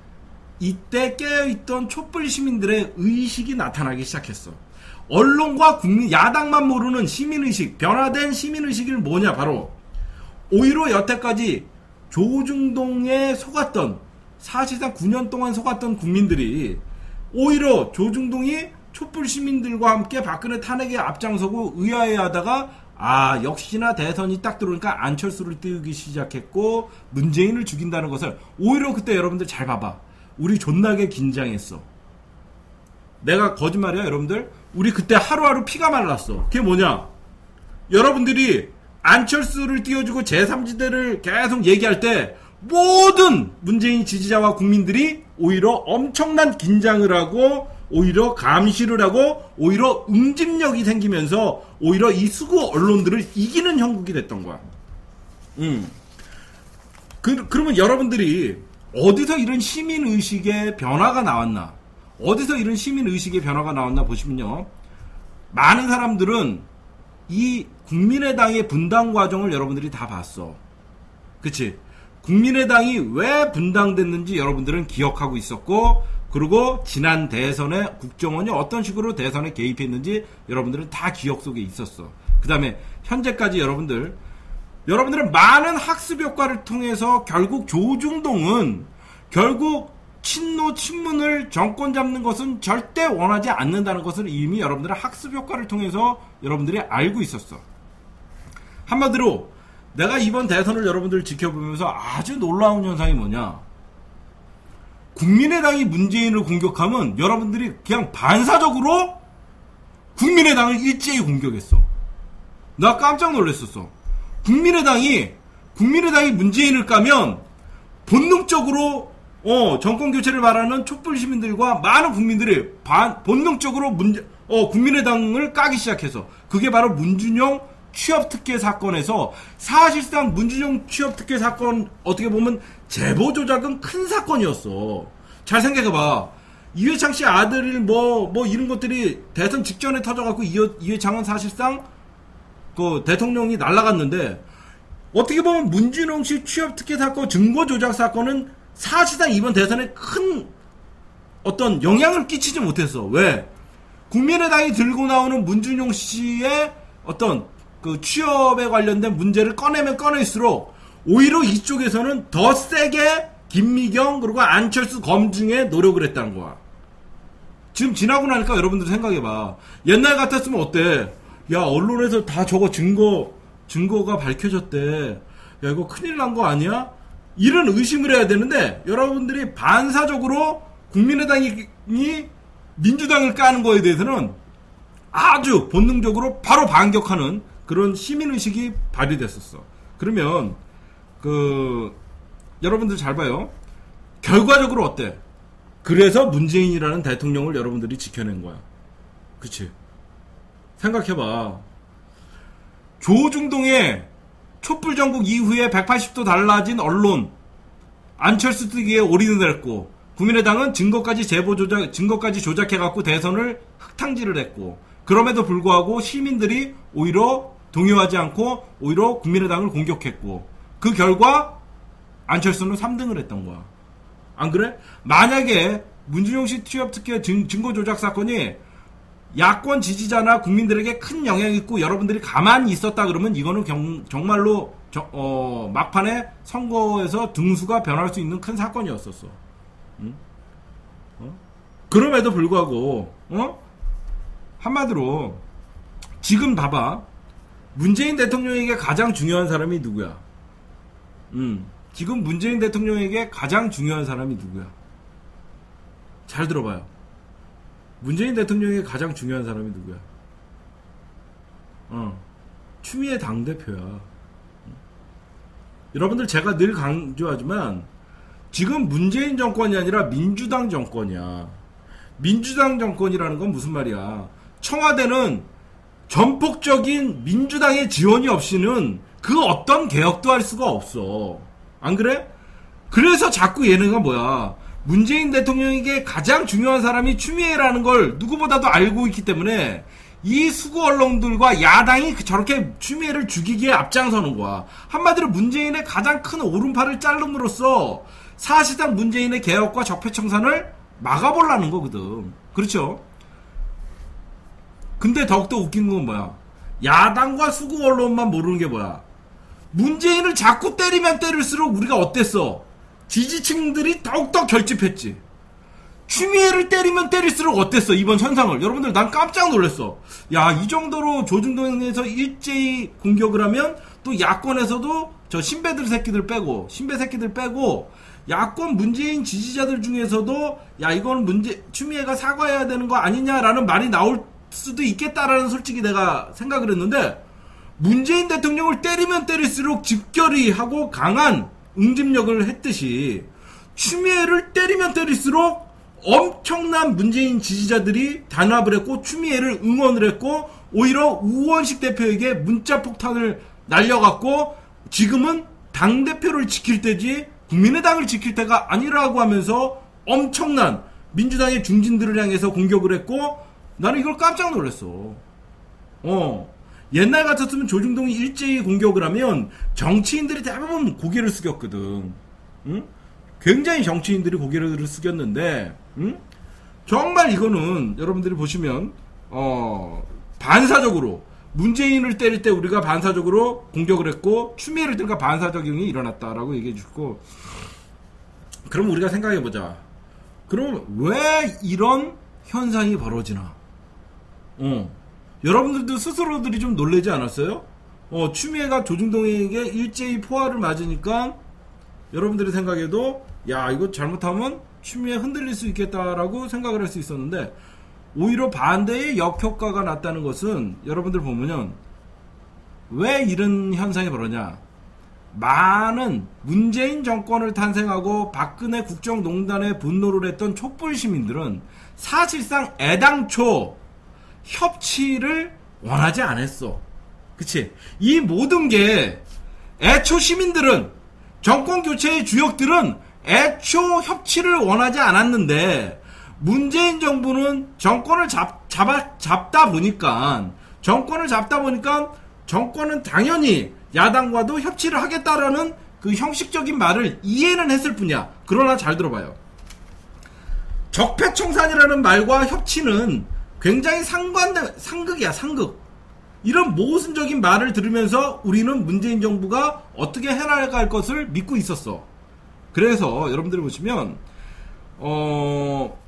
이때 깨어있던 촛불 시민들의 의식이 나타나기 시작했어. 언론과 국민, 야당만 모르는 시민의식, 변화된 시민의식이 뭐냐? 바로 오히려 여태까지 조중동에 속았던, 사실상 구 년 동안 속았던 국민들이 오히려 조중동이 촛불 시민들과 함께 박근혜 탄핵에 앞장서고 의아해하다가, 아, 역시나 대선이 딱 들어오니까 안철수를 띄우기 시작했고 문재인을 죽인다는 것을, 오히려 그때 여러분들 잘 봐봐. 우리 존나게 긴장했어. 내가 거짓말이야 여러분들. 우리 그때 하루하루 피가 말랐어. 그게 뭐냐? 여러분들이 안철수를 띄워주고 제삼 지대를 계속 얘기할 때 모든 문재인 지지자와 국민들이 오히려 엄청난 긴장을 하고 오히려 감시를 하고 오히려 응집력이 생기면서 오히려 이 수구 언론들을 이기는 형국이 됐던 거야. 음. 그, 그러면 여러분들이 어디서 이런 시민의식의 변화가 나왔나? 어디서 이런 시민의식의 변화가 나왔나 보시면요. 많은 사람들은 이 국민의당의 분당 과정을 여러분들이 다 봤어. 그치? 국민의당이 왜 분당됐는지 여러분들은 기억하고 있었고, 그리고 지난 대선에 국정원이 어떤 식으로 대선에 개입했는지 여러분들은 다 기억 속에 있었어. 그 다음에 현재까지 여러분들 여러분들은 많은 학습 효과를 통해서 결국 조중동은 결국 친노 친문을 정권 잡는 것은 절대 원하지 않는다는 것을 이미 여러분들은 학습 효과를 통해서 여러분들이 알고 있었어. 한마디로 내가 이번 대선을 여러분들 지켜보면서 아주 놀라운 현상이 뭐냐? 국민의당이 문재인을 공격하면 여러분들이 그냥 반사적으로 국민의당을 일제히 공격했어. 나 깜짝 놀랐었어. 국민의당이 국민의당이 문재인을 까면 본능적으로 어 정권 교체를 바라는 촛불 시민들과 많은 국민들이 반, 본능적으로 문제, 어 국민의당을 까기 시작해서, 그게 바로 문준용 취업특혜 사건에서, 사실상 문준용 취업특혜 사건 어떻게 보면 제보 조작은 큰 사건이었어. 잘 생각해봐. 이회창 씨 아들이 뭐, 뭐 이런 것들이 대선 직전에 터져갖고 이회, 이회창은 사실상 그 대통령이 날아갔는데, 어떻게 보면 문준용 씨 취업특혜 사건, 증거 조작 사건은 사실상 이번 대선에 큰 어떤 영향을 끼치지 못했어. 왜? 국민의당이 들고 나오는 문준용 씨의 어떤 그 취업에 관련된 문제를 꺼내면 꺼낼수록 오히려 이쪽에서는 더 세게 김미경 그리고 안철수 검증에 노력을 했다는 거야. 지금 지나고 나니까 여러분들 생각해봐. 옛날 같았으면 어때? 야, 언론에서 다 저거 증거 증거가 밝혀졌대. 야, 이거 큰일 난 거 아니야? 이런 의심을 해야 되는데 여러분들이 반사적으로 국민의당이 민주당을 까는 거에 대해서는 아주 본능적으로 바로 반격하는 그런 시민의식이 발휘됐었어. 그러면 그 여러분들 잘 봐요. 결과적으로 어때? 그래서 문재인이라는 대통령을 여러분들이 지켜낸 거야. 그치? 생각해봐. 조중동의 촛불전국 이후에 백팔십 도 달라진 언론, 안철수 뜨기에 올인을 했고, 국민의당은 증거까지 제보 조작, 증거까지 조작해갖고 대선을 흙탕질을 했고, 그럼에도 불구하고 시민들이 오히려 동요하지 않고 오히려 국민의당을 공격했고, 그 결과 안철수는 삼 등을 했던 거야. 안 그래? 만약에 문준용 씨 취업 특혜 증거 조작 사건이 야권 지지자나 국민들에게 큰 영향이 있고 여러분들이 가만히 있었다 그러면 이거는 경, 정말로 저, 어, 막판에 선거에서 등수가 변할 수 있는 큰 사건이었었어. 응? 어? 그럼에도 불구하고 어? 한마디로 지금 봐봐. 문재인 대통령에게 가장 중요한 사람이 누구야? 음, 지금 문재인 대통령에게 가장 중요한 사람이 누구야? 잘 들어봐요. 문재인 대통령에게 가장 중요한 사람이 누구야? 어, 추미애 당대표야. 여러분들 제가 늘 강조하지만 지금 문재인 정권이 아니라 민주당 정권이야. 민주당 정권이라는 건 무슨 말이야? 청와대는 전폭적인 민주당의 지원이 없이는 그 어떤 개혁도 할 수가 없어. 안 그래? 그래서 자꾸 얘네가 뭐야? 문재인 대통령에게 가장 중요한 사람이 추미애라는 걸 누구보다도 알고 있기 때문에 이 수구 언론들과 야당이 저렇게 추미애를 죽이기에 앞장서는 거야. 한마디로 문재인의 가장 큰 오른팔을 자름으로써 사실상 문재인의 개혁과 적폐청산을 막아보려는 거거든. 그렇죠? 근데 더욱더 웃긴 건 뭐야? 야당과 수구 언론만 모르는 게 뭐야? 문재인을 자꾸 때리면 때릴수록 우리가 어땠어? 지지층들이 더욱더 결집했지. 추미애를 때리면 때릴수록 어땠어? 이번 현상을. 여러분들 난 깜짝 놀랐어. 야, 이 정도로 조중동에서 일제히 공격을 하면 또 야권에서도 저 신배들 새끼들 빼고 신배 새끼들 빼고 야권 문재인 지지자들 중에서도 야, 이거는 문제 추미애가 사과해야 되는 거 아니냐라는 말이 나올 수도 있겠다라는 솔직히 내가 생각을 했는데 문재인 대통령을 때리면 때릴수록 집결이 하고 강한 응집력을 했듯이 추미애를 때리면 때릴수록 엄청난 문재인 지지자들이 단합을 했고 추미애를 응원을 했고 오히려 우원식 대표에게 문자 폭탄을 날려갖고 지금은 당대표를 지킬 때지 국민의당을 지킬 때가 아니라고 하면서 엄청난 민주당의 중진들을 향해서 공격을 했고 나는 이걸 깜짝 놀랐어. 어. 옛날 같았으면 조중동이 일제히 공격을 하면 정치인들이 대부분 고개를 숙였거든. 응? 굉장히 정치인들이 고개를 숙였는데, 응? 정말 이거는 여러분들이 보시면 어, 반사적으로 문재인을 때릴 때 우리가 반사적으로 공격을 했고 추미애를 때리니까 반사적용이 일어났다라고 얘기해 주고, 그럼 우리가 생각해 보자. 그럼 왜 이런 현상이 벌어지나? 어. 여러분들도 스스로들이 좀 놀라지 않았어요? 어, 추미애가 조중동에게 일제히 포화를 맞으니까 여러분들이 생각해도 야, 이거 잘못하면 추미애 흔들릴 수 있겠다라고 생각을 할 수 있었는데 오히려 반대의 역효과가 났다는 것은 여러분들 보면은 왜 이런 현상이 벌어냐? 많은 문재인 정권을 탄생하고 박근혜 국정농단에 분노를 했던 촛불 시민들은 사실상 애당초 협치를 원하지 않았어. 그치? 이 모든 게 애초 시민들은 정권 교체의 주역들은 애초 협치를 원하지 않았는데 문재인 정부는 정권을 잡, 잡아, 잡다 보니까 정권을 잡다 보니까 정권은 당연히 야당과도 협치를 하겠다라는 그 형식적인 말을 이해는 했을 뿐이야. 그러나 잘 들어봐요. 적폐청산이라는 말과 협치는 굉장히 상관된 상극이야. 상극. 이런 모순적인 말을 들으면서 우리는 문재인 정부가 어떻게 해나갈 것을 믿고 있었어. 그래서 여러분들이 보시면 어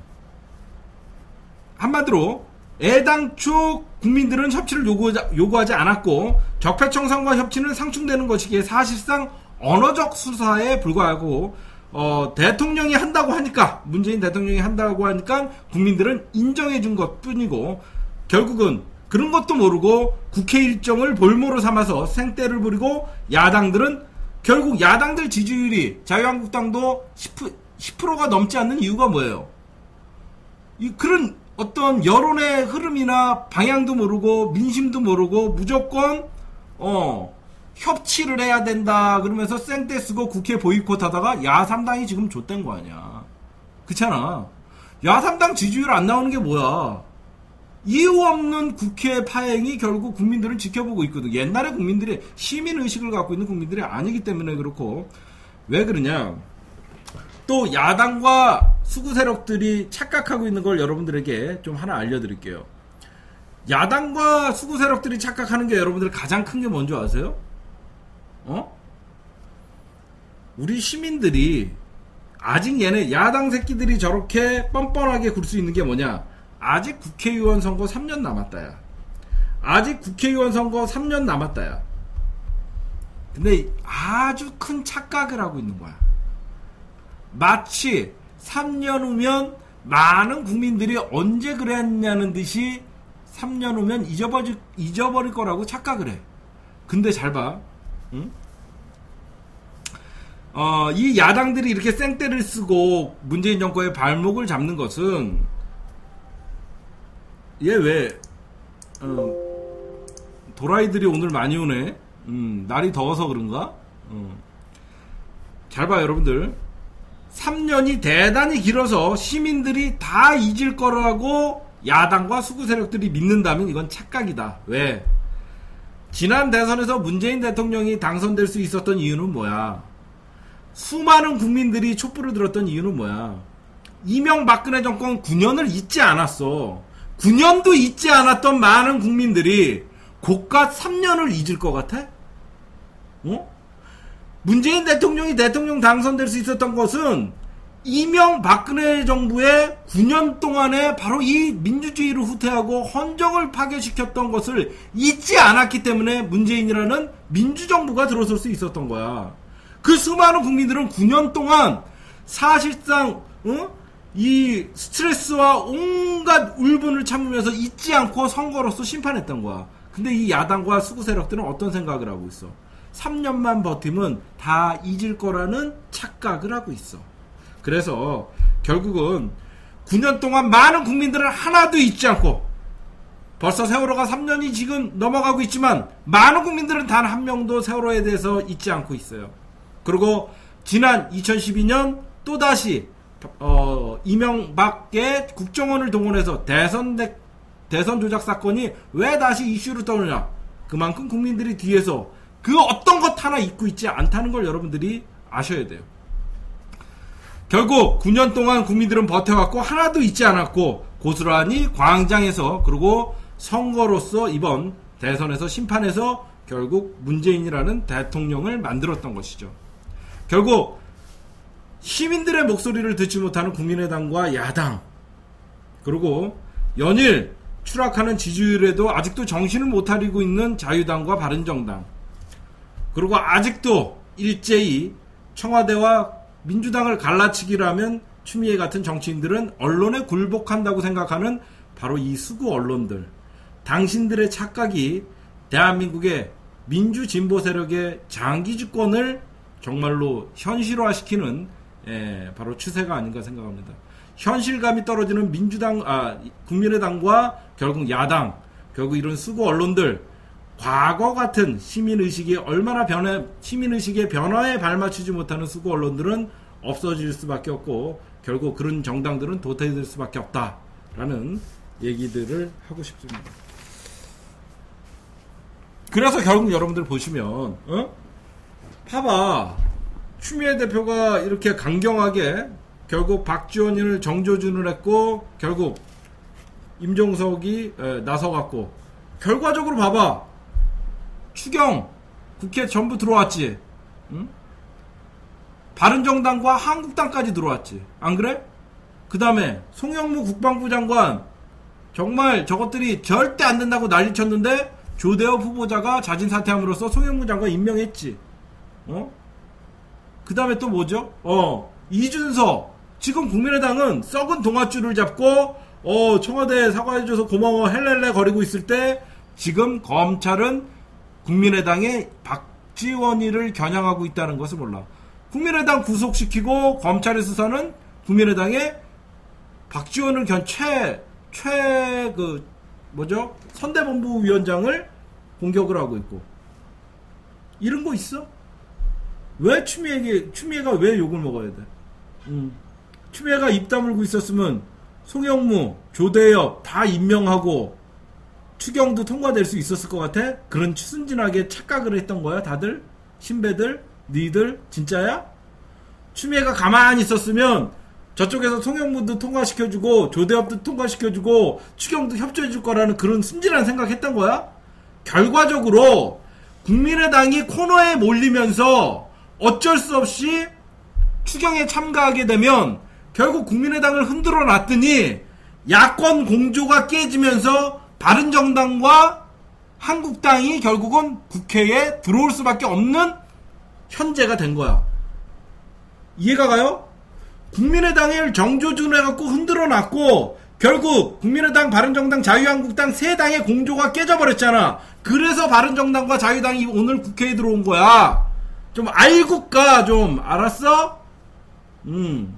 한마디로 애당초 국민들은 협치를 요구하지, 요구하지 않았고 적폐청산과 협치는 상충되는 것이기에 사실상 언어적 수사에 불과하고 어, 대통령이 한다고 하니까, 문재인 대통령이 한다고 하니까 국민들은 인정해 준 것 뿐이고, 결국은 그런 것도 모르고 국회 일정을 볼모로 삼아서 생떼를 부리고, 야당들은 결국 야당들 지지율이 자유한국당도 십 퍼센트가 넘지 않는 이유가 뭐예요? 이 그런 어떤 여론의 흐름이나 방향도 모르고 민심도 모르고 무조건 어 협치를 해야 된다 그러면서 생떼 쓰고 국회 보이콧 하다가 야삼당이 지금 좆된 거 아니야. 그렇잖아. 야삼당 지지율 안 나오는 게 뭐야. 이유 없는 국회 파행이 결국 국민들은 지켜보고 있거든. 옛날에 국민들이 시민의식을 갖고 있는 국민들이 아니기 때문에 그렇고. 왜 그러냐. 또 야당과 수구 세력들이 착각하고 있는 걸 여러분들에게 좀 하나 알려드릴게요. 야당과 수구 세력들이 착각하는 게 여러분들 가장 큰 게 뭔지 아세요? 어? 우리 시민들이 아직 얘네 야당 새끼들이 저렇게 뻔뻔하게 굴 수 있는 게 뭐냐? 아직 국회의원 선거 삼 년 남았다야. 아직 국회의원 선거 삼 년 남았다야. 근데 아주 큰 착각을 하고 있는 거야. 마치 삼 년 후면 많은 국민들이 언제 그랬냐는 듯이 삼 년 후면 잊어버릴, 잊어버릴 거라고 착각을 해. 근데 잘 봐. 응? 어, 이 야당들이 이렇게 생떼를 쓰고 문재인 정권의 발목을 잡는 것은 얘 왜 어, 도라이들이 오늘 많이 오네. 음, 날이 더워서 그런가? 어. 잘 봐 여러분들. 삼 년이 대단히 길어서 시민들이 다 잊을 거라고 야당과 수구 세력들이 믿는다면 이건 착각이다. 왜? 지난 대선에서 문재인 대통령이 당선될 수 있었던 이유는 뭐야? 수많은 국민들이 촛불을 들었던 이유는 뭐야? 이명박근혜 정권 구 년을 잊지 않았어. 구 년도 잊지 않았던 많은 국민들이 고가 삼 년을 잊을 것 같아? 어? 문재인 대통령이 대통령 당선될 수 있었던 것은 이명박근혜 정부의 구 년 동안에 바로 이 민주주의를 후퇴하고 헌정을 파괴시켰던 것을 잊지 않았기 때문에 문재인이라는 민주정부가 들어설 수 있었던 거야. 그 수많은 국민들은 구 년 동안 사실상 어? 이 스트레스와 온갖 울분을 참으면서 잊지 않고 선거로서 심판했던 거야. 근데 이 야당과 수구 세력들은 어떤 생각을 하고 있어? 삼 년만 버티면 다 잊을 거라는 착각을 하고 있어. 그래서 결국은 구 년 동안 많은 국민들은 하나도 잊지 않고, 벌써 세월호가 삼 년이 지금 넘어가고 있지만 많은 국민들은 단 한 명도 세월호에 대해서 잊지 않고 있어요. 그리고 지난 이천십이 년 또다시 어, 이명박의 국정원을 동원해서 대선 대, 대선 조작 사건이 왜 다시 이슈로 떠오르냐? 그만큼 국민들이 뒤에서 그 어떤 것 하나 잊고 있지 않다는 걸 여러분들이 아셔야 돼요. 결국 구 년 동안 국민들은 버텨왔고 하나도 잊지 않았고 고스란히 광장에서 그리고 선거로서 이번 대선에서 심판해서 결국 문재인이라는 대통령을 만들었던 것이죠. 결국 시민들의 목소리를 듣지 못하는 국민의당과 야당, 그리고 연일 추락하는 지지율에도 아직도 정신을 못 차리고 있는 자유당과 바른정당, 그리고 아직도 일제히 청와대와 민주당을 갈라치기라면 추미애 같은 정치인들은 언론에 굴복한다고 생각하는 바로 이 수구 언론들, 당신들의 착각이 대한민국의 민주진보 세력의 장기 집권을 정말로 현실화시키는 예, 바로 추세가 아닌가 생각합니다. 현실감이 떨어지는 민주당, 아, 국민의당과 결국 야당, 결국 이런 수구 언론들, 과거 같은 시민의식이 얼마나 변해, 시민의식의 변화에 발맞추지 못하는 수구 언론들은 없어질 수밖에 없고, 결국 그런 정당들은 도태될 수밖에 없다라는 얘기들을 하고 싶습니다. 그래서 결국 여러분들 보시면, 어? 봐봐. 추미애 대표가 이렇게 강경하게 결국 박지원을 정조준을 했고, 결국 임종석이 에, 나서갖고, 결과적으로 봐봐. 추경 국회 전부 들어왔지. 응? 바른정당과 한국당까지 들어왔지. 안 그래? 그 다음에 송영무 국방부 장관, 정말 저것들이 절대 안 된다고 난리쳤는데 조대엽 후보자가 자진 사퇴함으로써 송영무 장관 임명했지. 어? 그 다음에 또 뭐죠? 어, 이준석, 지금 국민의당은 썩은 동아줄을 잡고 어 청와대에 사과해줘서 고마워 헬렐레 거리고 있을 때 지금 검찰은 국민의당의 박지원이를 겨냥하고 있다는 것을 몰라. 국민의당 구속시키고 검찰의 수사는 국민의당의 박지원을 견 최, 최, 그, 뭐죠? 선대본부 위원장을 공격을 하고 있고. 이런 거 있어? 왜 추미애가, 추미애가 왜 욕을 먹어야 돼? 음. 추미애가 입 다물고 있었으면 송영무, 조대엽 다 임명하고 추경도 통과될 수 있었을 것 같아? 그런 순진하게 착각을 했던 거야, 다들? 신배들? 니들? 진짜야? 추미애가 가만히 있었으면 저쪽에서 송영무도 통과시켜주고 조대엽도 통과시켜주고 추경도 협조해줄 거라는 그런 순진한 생각했던 거야? 결과적으로 국민의당이 코너에 몰리면서 어쩔 수 없이 추경에 참가하게 되면 결국 국민의당을 흔들어 놨더니 야권 공조가 깨지면서 바른정당과 한국당이 결국은 국회에 들어올 수밖에 없는 현재가 된 거야. 이해가 가요? 국민의당을 정조준해갖고 흔들어 놨고 결국 국민의당, 바른정당, 자유한국당 세 당의 공조가 깨져버렸잖아. 그래서 바른정당과 자유당이 오늘 국회에 들어온 거야. 좀 알고 가, 좀. 알았어? 음.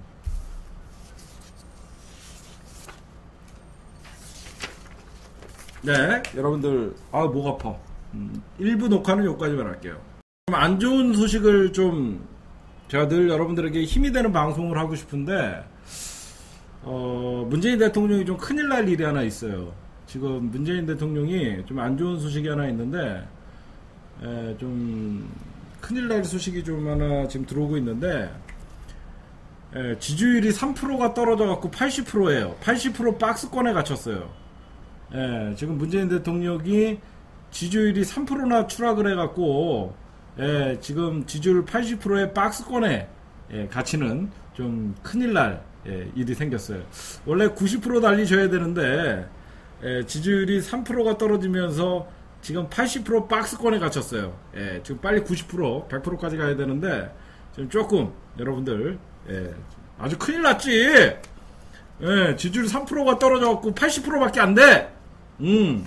네, 여러분들, 아, 목 아파. 음, 일부 녹화는 여기까지만 할게요. 좀 안 좋은 소식을 좀, 제가 늘 여러분들에게 힘이 되는 방송을 하고 싶은데, 어, 문재인 대통령이 좀 큰일 날 일이 하나 있어요. 지금 문재인 대통령이 좀 안 좋은 소식이 하나 있는데, 에, 좀, 큰일 날 소식이 좀 하나 지금 들어오고 있는데, 에, 지지율이 삼 퍼센트가 떨어져갖고 팔십 퍼센트예요. 팔십 퍼센트 박스권에 갇혔어요. 에, 지금 문재인 대통령이 지지율이 삼 퍼센트나 추락을 해갖고, 에, 지금 지지율 팔십 퍼센트의 박스권에 에, 갇히는 좀 큰일 날 예, 일이 생겼어요. 원래 구십 퍼센트 달리셔야 되는데 예, 지지율이 삼 퍼센트가 떨어지면서 지금 팔십 퍼센트 박스권에 갇혔어요. 예, 지금 빨리 구십 퍼센트, 백 퍼센트까지 가야 되는데 지금 조금 여러분들 예, 아주 큰일 났지. 예, 지지율 삼 퍼센트가 떨어져갖고 팔십 퍼센트밖에 안 돼. 음.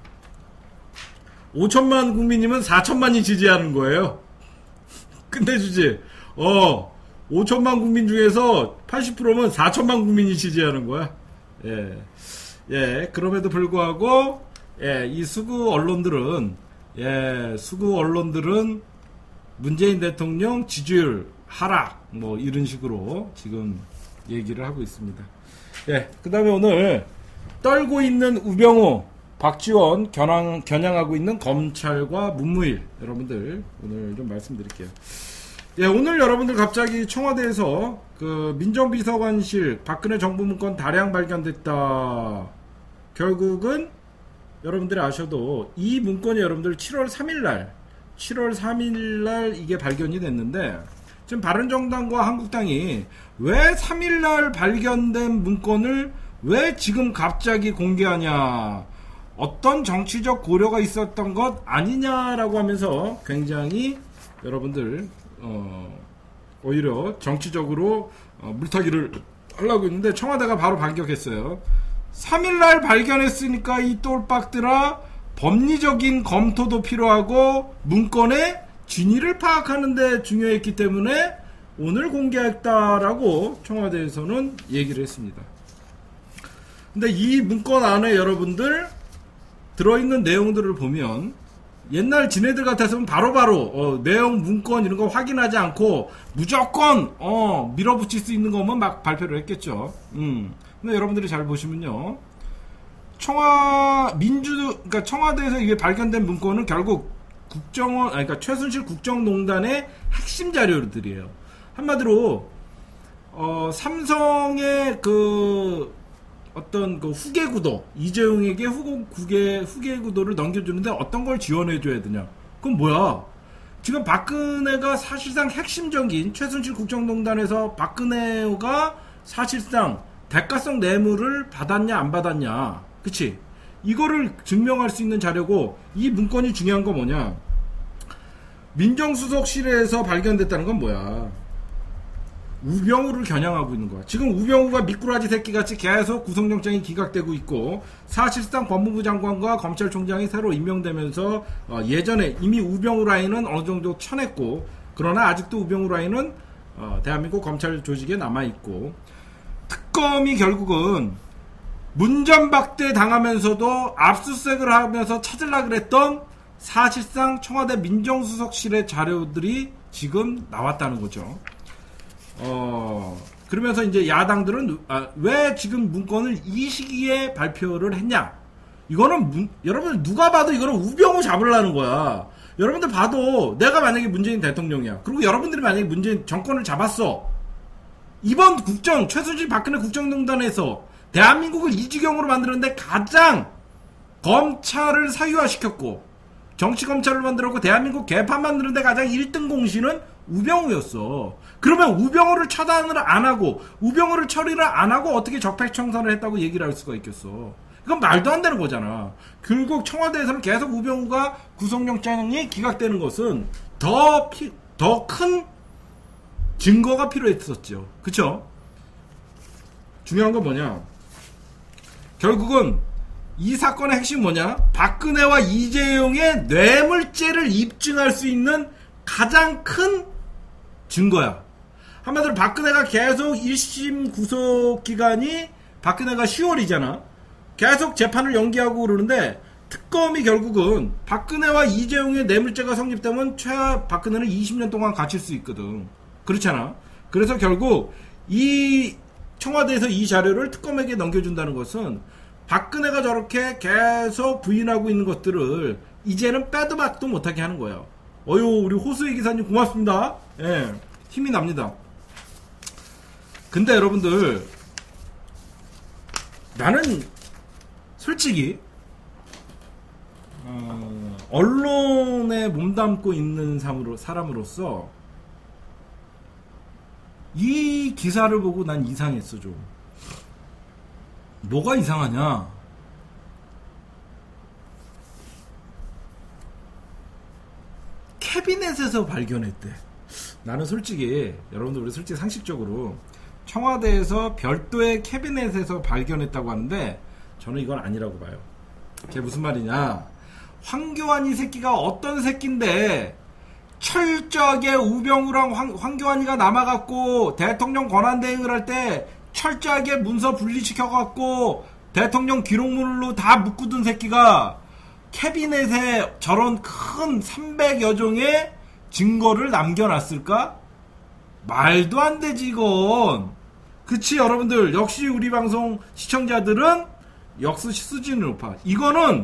오천만 국민이면 사천만이 지지하는 거예요. 끝내주지. 어. 오천만 국민 중에서 팔십 퍼센트면 사천만 국민이 지지하는 거야. 예. 예, 그럼에도 불구하고, 예, 이 수구 언론들은, 예, 수구 언론들은 문재인 대통령 지지율 하락, 뭐, 이런 식으로 지금 얘기를 하고 있습니다. 예, 그 다음에 오늘 떨고 있는 우병우, 박지원 겨냥, 겨냥하고 있는 검찰과 문무일. 여러분들, 오늘 좀 말씀드릴게요. 예, 오늘 여러분들 갑자기 청와대에서 그 민정비서관실 박근혜 정부 문건 다량 발견됐다. 결국은 여러분들이 아셔도 이 문건이 여러분들 칠월 삼일날 칠월 삼일날 이게 발견이 됐는데 지금 바른정당과 한국당이 왜 삼일날 발견된 문건을 왜 지금 갑자기 공개하냐, 어떤 정치적 고려가 있었던 것 아니냐라고 하면서 굉장히 여러분들 어, 오히려 정치적으로 어, 물타기를 하려고 했는데 청와대가 바로 반격했어요. 삼일날 발견했으니까 이 똘박들아 법리적인 검토도 필요하고 문건의 진위를 파악하는 데 중요했기 때문에 오늘 공개했다라고 청와대에서는 얘기를 했습니다. 근데 이 문건 안에 여러분들 들어있는 내용들을 보면 옛날 지네들 같았으면 바로바로 어, 내용 문건 이런 거 확인하지 않고 무조건 어, 밀어붙일 수 있는 거면 막 발표를 했겠죠. 음. 근데 여러분들이 잘 보시면요, 청와 민주 그러니까 청와대에서 이게 발견된 문건은 결국 국정원 아니 그러니까 최순실 국정농단의 핵심 자료들이에요. 한마디로 어, 삼성의 그 어떤 그 후계 구도, 이재용에게 후고, 후계, 후계 구도를 넘겨주는데 어떤 걸 지원해줘야 되냐? 그건 뭐야? 지금 박근혜가 사실상 핵심적인 최순실 국정농단에서 박근혜가 사실상 대가성 뇌물을 받았냐 안 받았냐, 그치? 이거를 증명할 수 있는 자료고, 이 문건이 중요한 건 뭐냐? 민정수석실에서 발견됐다는 건 뭐야? 우병우를 겨냥하고 있는 거야. 지금 우병우가 미꾸라지 새끼같이 계속 구속영장이 기각되고 있고, 사실상 법무부 장관과 검찰총장이 새로 임명되면서 어, 예전에 이미 우병우 라인은 어느 정도 쳐냈고, 그러나 아직도 우병우 라인은 어, 대한민국 검찰 조직에 남아있고, 특검이 결국은 문전박대 당하면서도 압수수색을 하면서 찾으려고 그랬던 사실상 청와대 민정수석실의 자료들이 지금 나왔다는 거죠. 어, 그러면서 이제 야당들은, 아, 왜 지금 문건을 이 시기에 발표를 했냐? 이거는, 문, 여러분들 누가 봐도 이거는 우병우 잡으려는 거야. 여러분들 봐도 내가 만약에 문재인 대통령이야. 그리고 여러분들이 만약에 문재인 정권을 잡았어. 이번 국정, 최순실 박근혜 국정농단에서 대한민국을 이 지경으로 만드는데 가장 검찰을 사유화시켰고, 정치검찰을 만들었고, 대한민국 개판 만드는데 가장 일 등 공신은 우병우였어. 그러면 우병우를 처단을 안 하고, 우병우를 처리를 안 하고 어떻게 적폐청산을 했다고 얘기를 할 수가 있겠어. 이건 말도 안 되는 거잖아. 결국 청와대에서는 계속 우병우가 구속영장이 기각되는 것은 더 피, 더 큰 증거가 필요했었죠. 그쵸? 중요한 건 뭐냐? 결국은 이 사건의 핵심 뭐냐? 박근혜와 이재용의 뇌물죄를 입증할 수 있는 가장 큰 증거야. 한마디로 박근혜가 계속 일 심 구속 기간이 박근혜가 시월이잖아. 계속 재판을 연기하고 그러는데 특검이 결국은 박근혜와 이재용의 뇌물죄가 성립되면 최 박근혜는 이십 년 동안 갇힐 수 있거든. 그렇잖아. 그래서 결국 이 청와대에서 이 자료를 특검에게 넘겨준다는 것은 박근혜가 저렇게 계속 부인하고 있는 것들을 이제는 빼도 박도 못하게 하는 거예요. 어유 우리 호수의 기사님 고맙습니다. 예, 힘이 납니다. 근데 여러분들, 나는 솔직히 어, 언론에 몸담고 있는 사람으로서 이 기사를 보고 난 이상했어. 좀 뭐가 이상하냐? 캐비넷에서 발견했대. 나는 솔직히, 여러분들 우리 솔직히 상식적으로 청와대에서 별도의 캐비넷에서 발견했다고 하는데 저는 이건 아니라고 봐요. 그게 무슨 말이냐? 황교안이 새끼가 어떤 새끼인데 철저하게 우병우랑 황, 황교안이가 남아갖고 대통령 권한대행을 할 때 철저하게 문서 분리시켜갖고 대통령 기록물로 다 묶어둔 새끼가 캐비넷에 저런 큰 삼백여 종의 증거를 남겨놨을까? 말도 안 되지 이건. 그치 여러분들, 역시 우리 방송 시청자들은 역시 수준이 높아. 이거는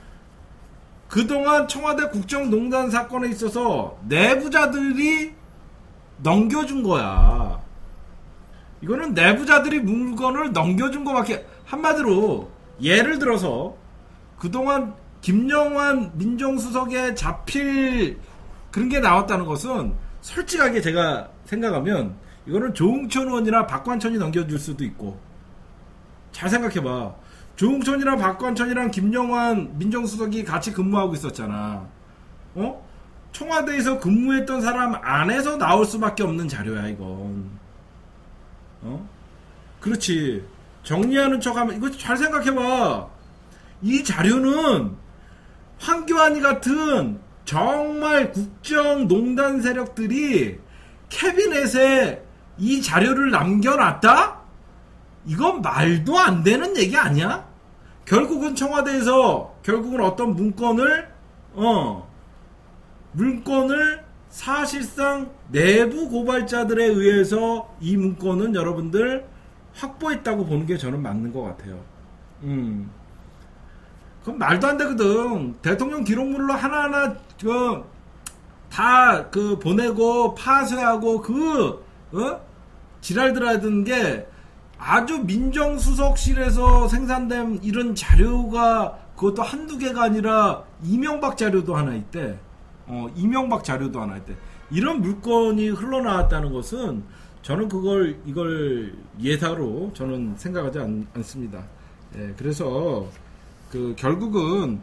그동안 청와대 국정농단 사건에 있어서 내부자들이 넘겨준 거야. 이거는 내부자들이 물건을 넘겨준 거밖에. 한마디로 예를 들어서 그동안 김영환 민정수석에 잡힐 그런 게 나왔다는 것은 솔직하게 제가 생각하면 이거는 조응천 의원이나 박관천이 넘겨줄 수도 있고. 잘 생각해봐. 조응천이랑 박관천이랑 김영환 민정수석이 같이 근무하고 있었잖아. 어? 청와대에서 근무했던 사람 안에서 나올 수밖에 없는 자료야 이건. 어? 그렇지. 정리하는 척하면, 이거 잘 생각해봐. 이 자료는 황교안이 같은 정말 국정농단 세력들이 캐비넷에 이 자료를 남겨놨다? 이건 말도 안 되는 얘기 아니야? 결국은 청와대에서 결국은 어떤 문건을 어 문건을 사실상 내부 고발자들에 의해서 이 문건은 여러분들 확보했다고 보는 게 저는 맞는 것 같아요. 음. 그럼 말도 안 되거든. 대통령 기록물로 하나하나 그 다 그 보내고 파쇄하고 그 어? 지랄들 하던 게 아주 민정수석실에서 생산된 이런 자료가 그것도 한두 개가 아니라 이명박 자료도 하나 있대. 어, 이명박 자료도 하나 있대. 이런 물건이 흘러나왔다는 것은 저는 그걸 이걸 예사로 저는 생각하지 않, 않습니다. 예, 그래서 그 결국은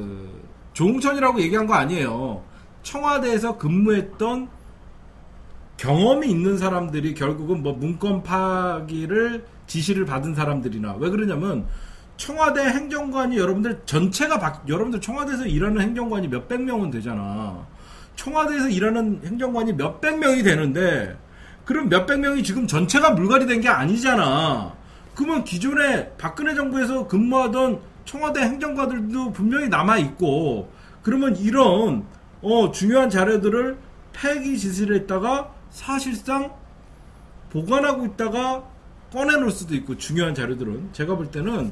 그 조응천이라고 얘기한 거 아니에요. 청와대에서 근무했던 경험이 있는 사람들이 결국은 뭐 문건 파기를 지시를 받은 사람들이나, 왜 그러냐면 청와대 행정관이 여러분들 전체가 바, 여러분들 청와대에서 일하는 행정관이 몇백 명은 되잖아. 청와대에서 일하는 행정관이 몇백 명이 되는데, 그럼 몇백 명이 지금 전체가 물갈이 된 게 아니잖아. 그러면 기존에 박근혜 정부에서 근무하던 청와대 행정관들도 분명히 남아있고, 그러면 이런 어, 중요한 자료들을 폐기 지시를 했다가 사실상 보관하고 있다가 꺼내놓을 수도 있고, 중요한 자료들은 제가 볼 때는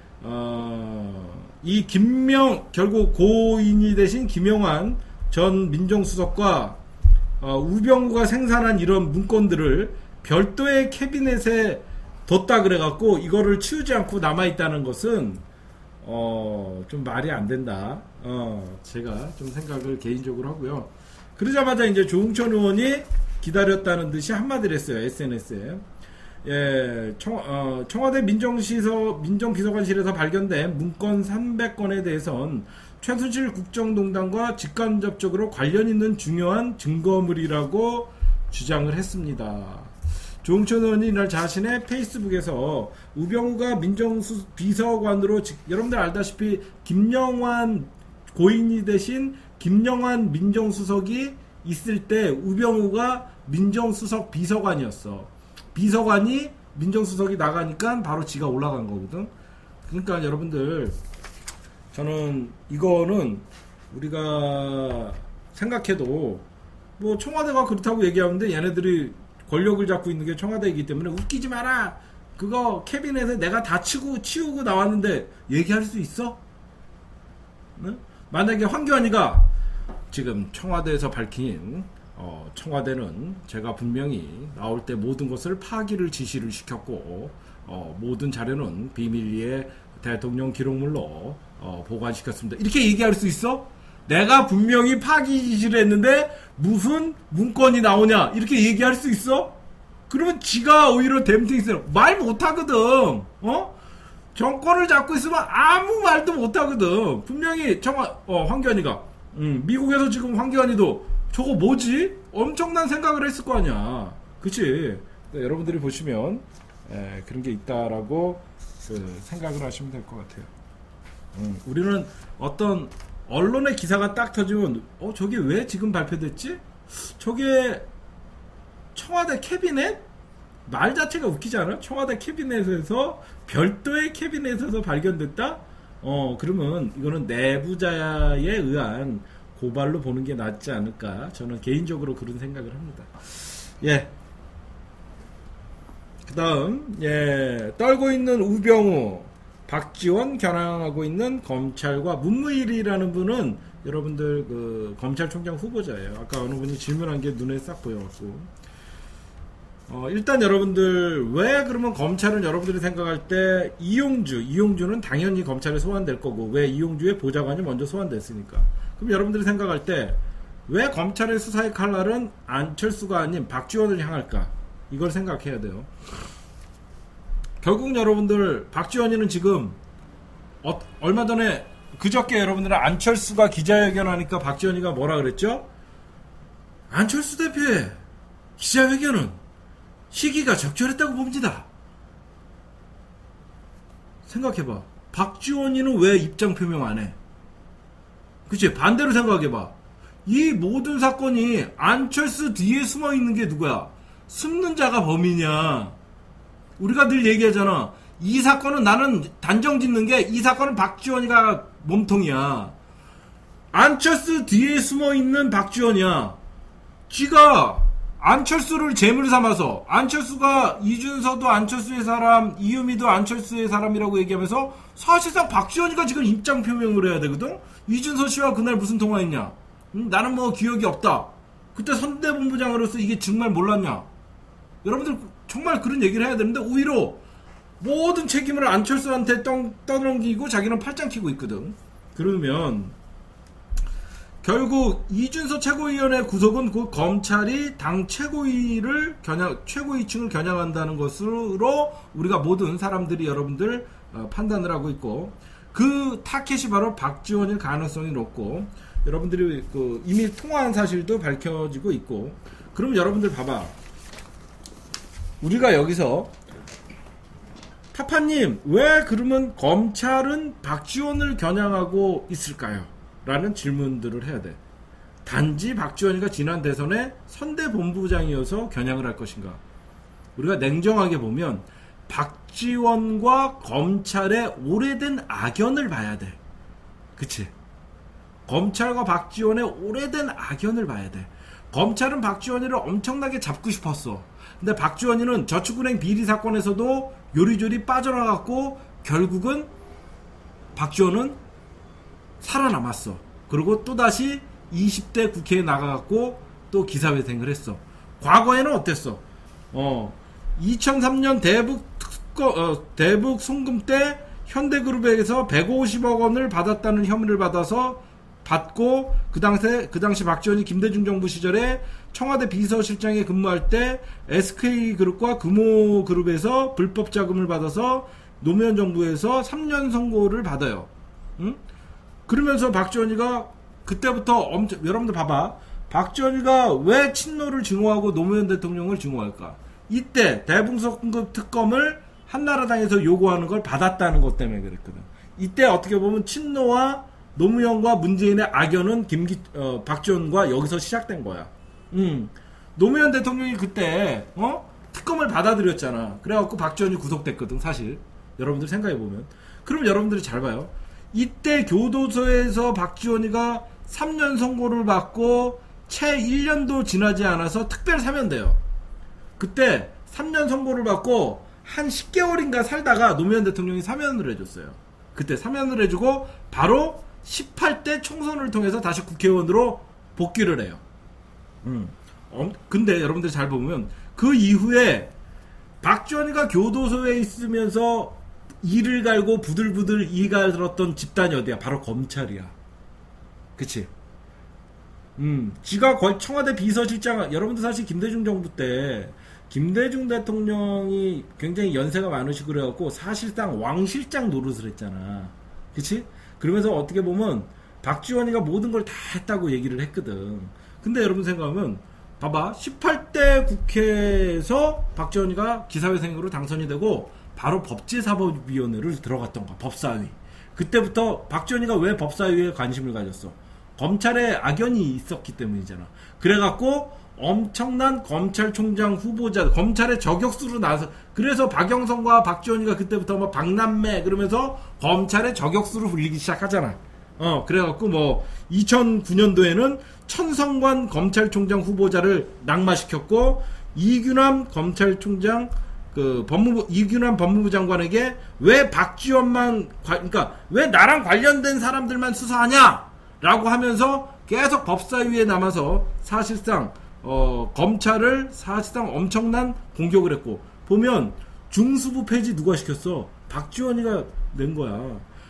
어, 이 김명 결국 고인이 되신 김영환 전 민정수석과 어, 우병우가 생산한 이런 문건들을 별도의 캐비넷에 뒀다 그래갖고 이거를 치우지 않고 남아있다는 것은 어, 좀 말이 안 된다. 어, 제가 좀 생각을 개인적으로 하고요. 그러자마자 이제 조응천 의원이 기다렸다는 듯이 한마디를 했어요, 에스엔에스에. 예, 청, 어, 청와대 민정시서, 민정비서관실에서 발견된 문건 삼백 건에 대해선 최순실 국정농단과 직간접적으로 관련 있는 중요한 증거물이라고 주장을 했습니다. 조응천 의원이 이날 자신의 페이스북에서 우병우가 민정비서관으로, 여러분들 알다시피 김영환 고인이 되신 김영환 민정수석이 있을 때 우병우가 민정수석 비서관이었어. 비서관이 민정수석이 나가니까 바로 지가 올라간 거거든. 그러니까 여러분들, 저는 이거는 우리가 생각해도 뭐 청와대가 그렇다고 얘기하는데 얘네들이 권력을 잡고 있는 게 청와대이기 때문에 웃기지 마라, 그거 캐비넷에 내가 다 치고 치우고 나왔는데 얘기할 수 있어? 네? 만약에 황교안이가 지금 청와대에서 밝힌 어, 청와대는 제가 분명히 나올 때 모든 것을 파기를 지시를 시켰고, 어, 모든 자료는 비밀리에 대통령 기록물로 어, 보관시켰습니다, 이렇게 얘기할 수 있어? 내가 분명히 파기 지시를 했는데 무슨 문건이 나오냐, 이렇게 얘기할 수 있어? 그러면 지가 오히려 댐탱이스러 말 못하거든. 어? 정권을 잡고 있으면 아무 말도 못하거든. 분명히 청와 어, 황교안이가 음, 미국에서 지금 황교안이도 저거 뭐지? 엄청난 생각을 했을 거 아니야. 그치? 네, 여러분들이 보시면 에, 그런 게 있다라고 그, 생각을 하시면 될 것 같아요. 음, 우리는 어떤 언론의 기사가 딱 터지면 어 저게 왜 지금 발표됐지? 저게 청와대 캐비넷? 말 자체가 웃기지 않아? 청와대 캐비넷에서 별도의 캐비넷에서 발견됐다? 어 그러면 이거는 내부자에 의한 고발로 보는 게 낫지 않을까, 저는 개인적으로 그런 생각을 합니다. 예. 그 다음, 예, 떨고 있는 우병우, 박지원 겨냥하고 있는 검찰과 문무일이라는 분은 여러분들 그 검찰총장 후보자예요. 아까 어느 분이 질문한 게 눈에 싹 보여갖고. 어, 일단 여러분들, 왜 그러면 검찰은 여러분들이 생각할 때 이용주, 이용주는 당연히 검찰에 소환될 거고, 왜 이용주의 보좌관이 먼저 소환됐으니까. 그럼 여러분들이 생각할 때 왜 검찰의 수사의 칼날은 안철수가 아닌 박지원을 향할까? 이걸 생각해야 돼요. 결국 여러분들, 박지원이는 지금 어, 얼마 전에 그저께 여러분들은 안철수가 기자회견하니까 박지원이가 뭐라 그랬죠? 안철수 대표의 기자회견은 시기가 적절했다고 봅니다. 생각해봐. 박지원이는 왜 입장 표명 안 해? 그치? 반대로 생각해봐. 이 모든 사건이 안철수 뒤에 숨어 있는 게 누구야? 숨는 자가 범인이야. 우리가 늘 얘기하잖아. 이 사건은 나는 단정 짓는 게, 이 사건은 박지원이가 몸통이야. 안철수 뒤에 숨어 있는 박지원이야. 지가 안철수를 재물 삼아서, 안철수가 이준서도 안철수의 사람, 이유미도 안철수의 사람이라고 얘기하면서 사실상 박지원이가 지금 입장 표명을 해야 되거든? 이준서 씨와 그날 무슨 통화했냐? 음, 나는 뭐 기억이 없다. 그때 선대본부장으로서 이게 정말 몰랐냐? 여러분들 정말 그런 얘기를 해야 되는데 오히려 모든 책임을 안철수한테 떠, 떠넘기고 자기는 팔짱 끼고 있거든. 그러면 결국 이준서 최고위원의 구속은 그 검찰이 당 최고위를 겨냥, 최고위층을 겨냥한다는 것으로 우리가 모든 사람들이 여러분들 어, 판단을 하고 있고, 그 타켓이 바로 박지원일 가능성이 높고, 여러분들이 그 이미 통화한 사실도 밝혀지고 있고, 그럼 여러분들 봐봐. 우리가 여기서 타파님 왜 그러면 검찰은 박지원을 겨냥하고 있을까요? 라는 질문들을 해야 돼. 단지 박지원이가 지난 대선에 선대본부장이어서 겨냥을 할 것인가? 우리가 냉정하게 보면 박지원과 검찰의 오래된 악연을 봐야 돼. 그치? 검찰과 박지원의 오래된 악연을 봐야 돼. 검찰은 박지원이를 엄청나게 잡고 싶었어. 근데 박지원이는 저축은행 비리 사건에서도 요리조리 빠져나갔고 결국은 박지원은 살아남았어. 그리고 또다시 이십 대 국회에 나가갖고 또 기사회생을 했어. 과거에는 어땠어? 어, 이천삼 년 대북 특거, 어, 대북 송금 때 현대그룹에게서 백오십억 원을 받았다는 혐의를 받아서 받고 그 당시 그 당시 박지원이 김대중 정부 시절에 청와대 비서실장에 근무할 때 에스케이그룹과 금호그룹에서 불법 자금을 받아서 노무현 정부에서 삼 년 선고를 받아요. 응? 그러면서 박지원이가 그때부터 엄청 여러분들 봐봐. 박지원이가 왜 친노를 증오하고 노무현 대통령을 증오할까? 이때 대북송금 특검을 한나라당에서 요구하는 걸 받았다는 것 때문에 그랬거든. 이때 어떻게 보면 친노와 노무현과 문재인의 악연은 김기 어, 박지원과 여기서 시작된 거야. 음. 노무현 대통령이 그때 어? 특검을 받아들였잖아. 그래갖고 박지원이 구속됐거든, 사실. 여러분들 생각해 보면. 그럼 여러분들이 잘 봐요. 이때 교도소에서 박지원이가 삼 년 선고를 받고 채 일 년도 지나지 않아서 특별 사면돼요. 그때 삼 년 선고를 받고 한 십 개월인가 살다가 노무현 대통령이 사면을 해줬어요. 그때 사면을 해주고 바로 십팔 대 총선을 통해서 다시 국회의원으로 복귀를 해요. 음. 어, 근데 여러분들 잘 보면 그 이후에 박지원이가 교도소에 있으면서 이를 갈고 부들부들 이가 들었던 집단이 어디야? 바로 검찰이야. 그치? 음, 지가 거의 청와대 비서실장, 여러분들 사실 김대중 정부 때 김대중 대통령이 굉장히 연세가 많으시고 그래갖고 사실상 왕실장 노릇을 했잖아. 그치? 그러면서 어떻게 보면 박지원이가 모든 걸 다 했다고 얘기를 했거든. 근데 여러분 생각하면 봐봐. 십팔 대 국회에서 박지원이가 기사회생으로 당선이 되고 바로 법제사법위원회를 들어갔던 거야. 법사위. 그때부터 박지원이가 왜 법사위에 관심을 가졌어? 검찰에 악연이 있었기 때문이잖아. 그래갖고 엄청난 검찰총장 후보자, 검찰의 저격수로 나서, 그래서 박영선과 박지원이가 그때부터 뭐 박남매 그러면서 검찰의 저격수로 불리기 시작하잖아. 어, 그래갖고 뭐 이천구 년도에는 천성관 검찰총장 후보자를 낙마시켰고 이규남 검찰총장 그 법무부 이규남 법무부 장관에게 왜 박지원만 과, 그러니까 왜 나랑 관련된 사람들만 수사하냐라고 하면서 계속 법사위에 남아서 사실상 어, 검찰을 사실상 엄청난 공격을 했고, 보면 중수부 폐지 누가 시켰어? 박지원이가 낸 거야.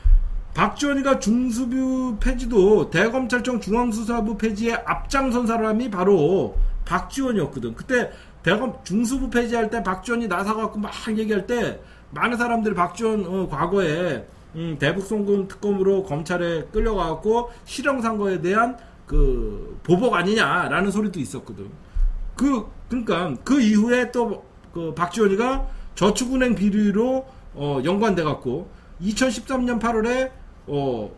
박지원이가 중수부 폐지도 대검찰청 중앙수사부 폐지에 앞장선 사람이 바로 박지원이었거든. 그때 대검 중수부 폐지할 때 박지원이 나서갖고 막 얘기할 때 많은 사람들이 박지원 어, 과거에 음, 대북송금 특검으로 검찰에 끌려가갖고 실형선고에 대한 그 보복 아니냐라는 소리도 있었거든. 그 그러니까 그 이후에 또 그 박지원이가 저축은행 비리로 어, 연관돼 갖고 이천십삼 년 팔월에 어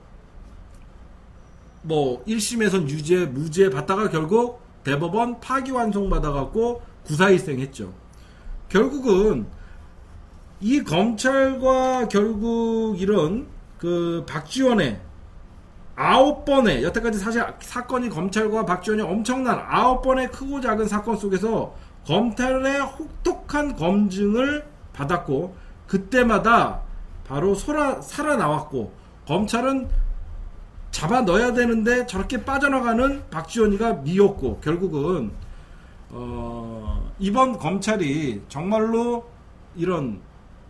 뭐 일 심에선 유죄 무죄 받다가 결국 대법원 파기환송 받아갖고 구사일생했죠. 결국은 이 검찰과 결국 이런 그 박지원의 아홉 번의 여태까지 사실 사건이 검찰과 박지원이 엄청난 아홉 번의 크고 작은 사건 속에서 검찰의 혹독한 검증을 받았고 그때마다 바로 살아, 살아나왔고 검찰은 잡아 넣어야 되는데 저렇게 빠져나가는 박지원이가 미웠고 결국은 어, 이번 검찰이 정말로 이런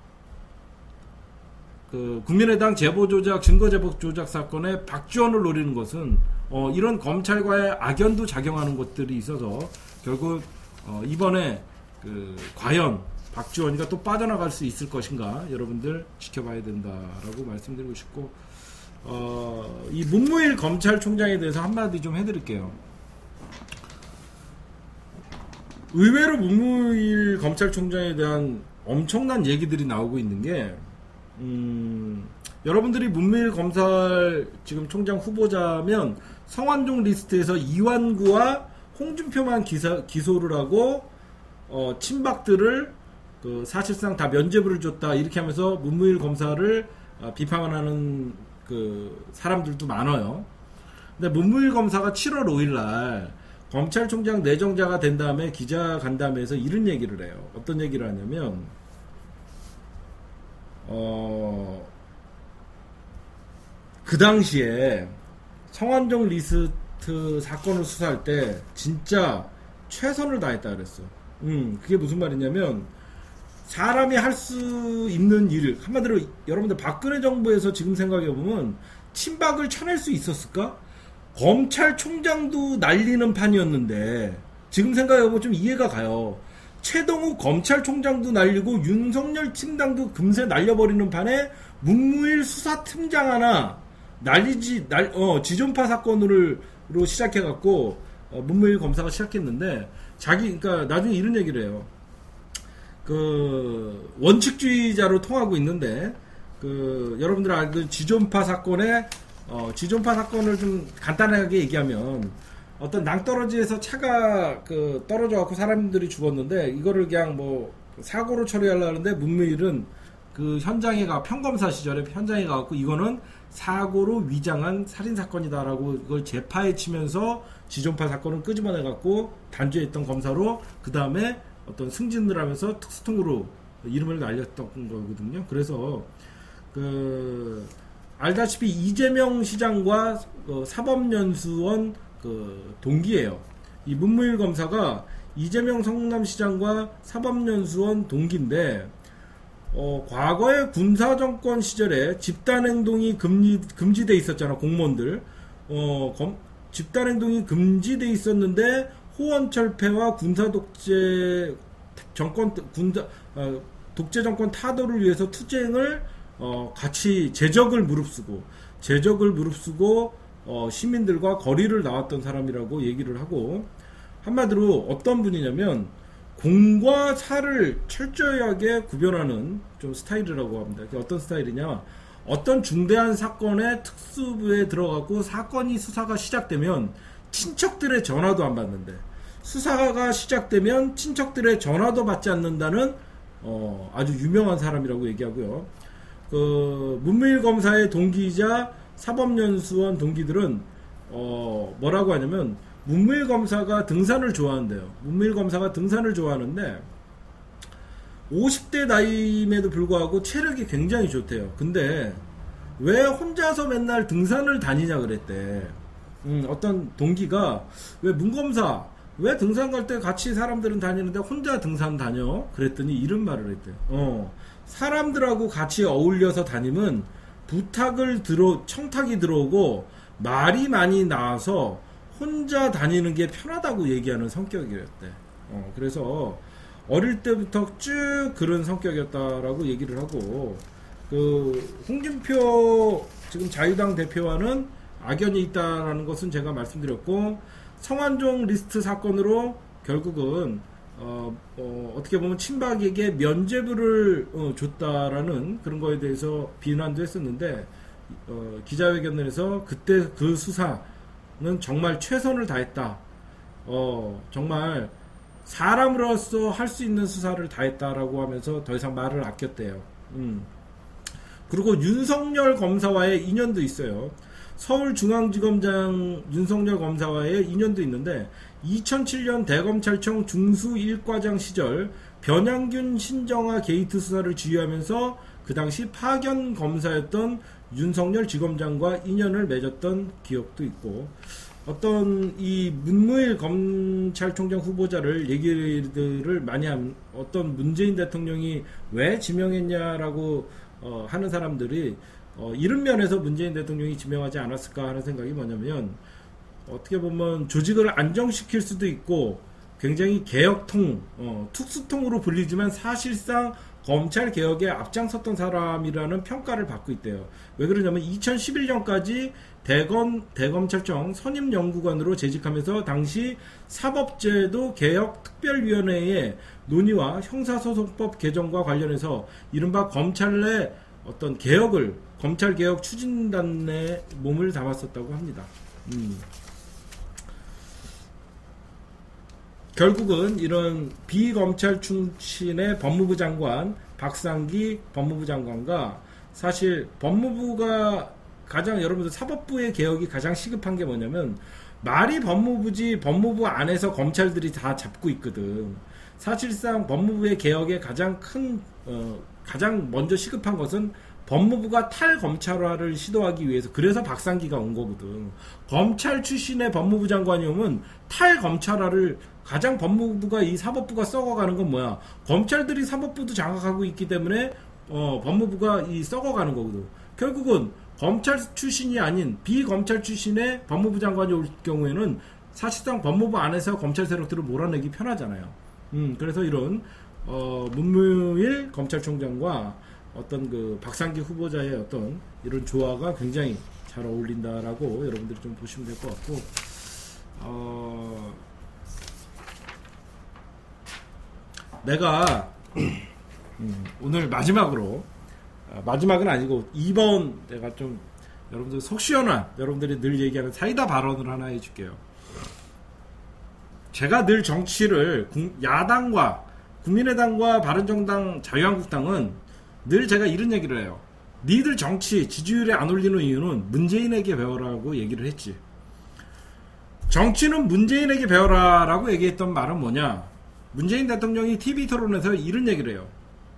그 국민의당 제보조작, 증거제보 조작 사건에 박지원을 노리는 것은 어, 이런 검찰과의 악연도 작용하는 것들이 있어서 결국 어, 이번에 그 과연 박지원이가 또 빠져나갈 수 있을 것인가 여러분들 지켜봐야 된다라고 말씀드리고 싶고 어, 이 문무일 검찰총장에 대해서 한마디 좀 해드릴게요. 의외로 문무일 검찰총장에 대한 엄청난 얘기들이 나오고 있는 게, 음, 여러분들이 문무일 검찰 지금 총장 후보자면 성완종 리스트에서 이완구와 홍준표만 기사, 기소를 하고, 어, 친박들을 그 사실상 다 면죄부를 줬다 이렇게 하면서 문무일 검사를 어, 비판하는 그 사람들도 많아요. 근데 문무일 검사가 칠월 오일날 검찰총장 내정자가 된 다음에 기자간담회에서 이런 얘기를 해요. 어떤 얘기를 하냐면 어, 그 당시에 성완종 리스트 사건을 수사할 때 진짜 최선을 다했다 그랬어. 음, 그게 무슨 말이냐면 사람이 할 수 있는 일을, 한마디로 여러분들 박근혜 정부에서 지금 생각해보면 친박을 쳐낼 수 있었을까? 검찰총장도 날리는 판이었는데 지금 생각해보면 좀 이해가 가요. 최동욱 검찰총장도 날리고 윤석열 팀장도 금세 날려버리는 판에 문무일 수사팀장 하나 날리지, 날, 어, 지존파 사건으로 시작해갖고 어, 문무일 검사가 시작했는데 자기, 그러니까 나중에 이런 얘기를 해요. 그 원칙주의자로 통하고 있는데 그 여러분들 알던 지존파 사건에 어, 지존파 사건을 좀 간단하게 얘기하면 어떤 낭떠러지에서 차가 그 떨어져 갖고 사람들이 죽었는데 이거를 그냥 뭐 사고로 처리하려는데 문무일은 그 현장에 가 평검사 시절에 현장에 가갖고 이거는 사고로 위장한 살인 사건이다라고 이걸 재파에 치면서 지존파 사건을 끄집어내 갖고 단죄했던 검사로 그 다음에 어떤 승진을 하면서 특수통으로 이름을 날렸던 거거든요. 그래서 그 알다시피 이재명 시장과 그 사법연수원 그 동기예요. 이 문무일 검사가 이재명 성남시장과 사법연수원 동기인데 어, 과거에 군사정권 시절에 집단행동이 금지, 금지돼 있었잖아, 공무원들. 어, 검, 집단행동이 금지돼 있었는데 호원철폐와 군사독재 정권 군사 어, 독재 정권 타도를 위해서 투쟁을 어, 같이 제적을 무릅쓰고 제적을 무릅쓰고 어, 시민들과 거리를 나왔던 사람이라고 얘기를 하고 한마디로 어떤 분이냐면 공과 사를 철저하게 구별하는 좀 스타일이라고 합니다. 어떤 스타일이냐? 어떤 중대한 사건의 특수부에 들어가고 사건이 수사가 시작되면 친척들의 전화도 안 받는데 수사가 시작되면 친척들의 전화도 받지 않는다는 어, 아주 유명한 사람이라고 얘기하고요. 그 문무일 검사의 동기이자 사법연수원 동기들은 어, 뭐라고 하냐면 문무일 검사가 등산을 좋아한대요. 문무일 검사가 등산을 좋아하는데 오십 대 나이임에도 불구하고 체력이 굉장히 좋대요. 근데 왜 혼자서 맨날 등산을 다니냐 그랬대. 음, 어떤 동기가 왜 문검사 왜 등산 갈 때 같이 사람들은 다니는데 혼자 등산 다녀? 그랬더니 이런 말을 했대. 어, 사람들하고 같이 어울려서 다니면 부탁을 들어 청탁이 들어오고 말이 많이 나와서 혼자 다니는 게 편하다고 얘기하는 성격이었대. 어, 그래서 어릴 때부터 쭉 그런 성격이었다라고 얘기를 하고, 그 홍준표 지금 자유당 대표와는 악연이 있다라는 것은 제가 말씀드렸고, 성완종 리스트 사건으로 결국은 어, 어, 어떻게 보면 친박에게 면죄부를 어, 줬다라는 그런 거에 대해서 비난도 했었는데 어, 기자회견에서 그때 그 수사는 정말 최선을 다했다. 어, 정말 사람으로서 할 수 있는 수사를 다했다라고 하면서 더 이상 말을 아꼈대요. 음. 그리고 윤석열 검사와의 인연도 있어요. 서울중앙지검장 윤석열 검사와의 인연도 있는데 이천칠 년 대검찰청 중수 일 과장 시절 변양균 신정아 게이트 수사를 지휘하면서 그 당시 파견 검사였던 윤석열 지검장과 인연을 맺었던 기억도 있고, 어떤 이 문무일 검찰총장 후보자를 얘기들을 많이 한 어떤 문재인 대통령이 왜 지명했냐라고 어, 하는 사람들이 어, 이런 면에서 문재인 대통령이 지명하지 않았을까 하는 생각이 뭐냐면, 어떻게 보면 조직을 안정시킬 수도 있고 굉장히 개혁통, 어, 특수통으로 불리지만 사실상 검찰 개혁에 앞장섰던 사람이라는 평가를 받고 있대요. 왜 그러냐면 이천십일 년까지 대검, 대검찰청 선임연구관으로 재직하면서 당시 사법제도 개혁 특별위원회의 논의와 형사소송법 개정과 관련해서 이른바 검찰 내 어떤 개혁을 검찰 개혁 추진단에 몸을 담았었다고 합니다. 음. 결국은 이런 비검찰 출신의 법무부 장관 박상기 법무부 장관과 사실 법무부가 가장 여러분들 사법부의 개혁이 가장 시급한 게 뭐냐면 말이 법무부지 법무부 안에서 검찰들이 다 잡고 있거든. 사실상 법무부의 개혁에 가장 큰 어, 가장 먼저 시급한 것은 법무부가 탈검찰화를 시도하기 위해서 그래서 박상기가 온 거거든. 검찰 출신의 법무부 장관이 오면 탈검찰화를 가장 법무부가 이 사법부가 썩어가는 건 뭐야? 검찰들이 사법부도 장악하고 있기 때문에 어, 법무부가 이 썩어가는 거거든. 결국은 검찰 출신이 아닌 비검찰 출신의 법무부 장관이 올 경우에는 사실상 법무부 안에서 검찰 세력들을 몰아내기 편하잖아요. 음, 그래서 이런 어, 문무일 검찰총장과 어떤 그 박상기 후보자의 어떤 이런 조화가 굉장히 잘 어울린다라고 여러분들이 좀 보시면 될 것 같고, 어, 내가 음, 오늘 마지막으로 아, 마지막은 아니고 이번 내가 좀 여러분들 속 시원한 여러분들이 늘 얘기하는 사이다 발언을 하나 해줄게요. 제가 늘 정치를 야당과 국민의당과 바른정당 자유한국당은 늘 제가 이런 얘기를 해요. 니들 정치 지지율에 안 올리는 이유는 문재인에게 배워라고 얘기를 했지. 정치는 문재인에게 배워라라고 얘기했던 말은 뭐냐? 문재인 대통령이 티비 토론에서 이런 얘기를 해요.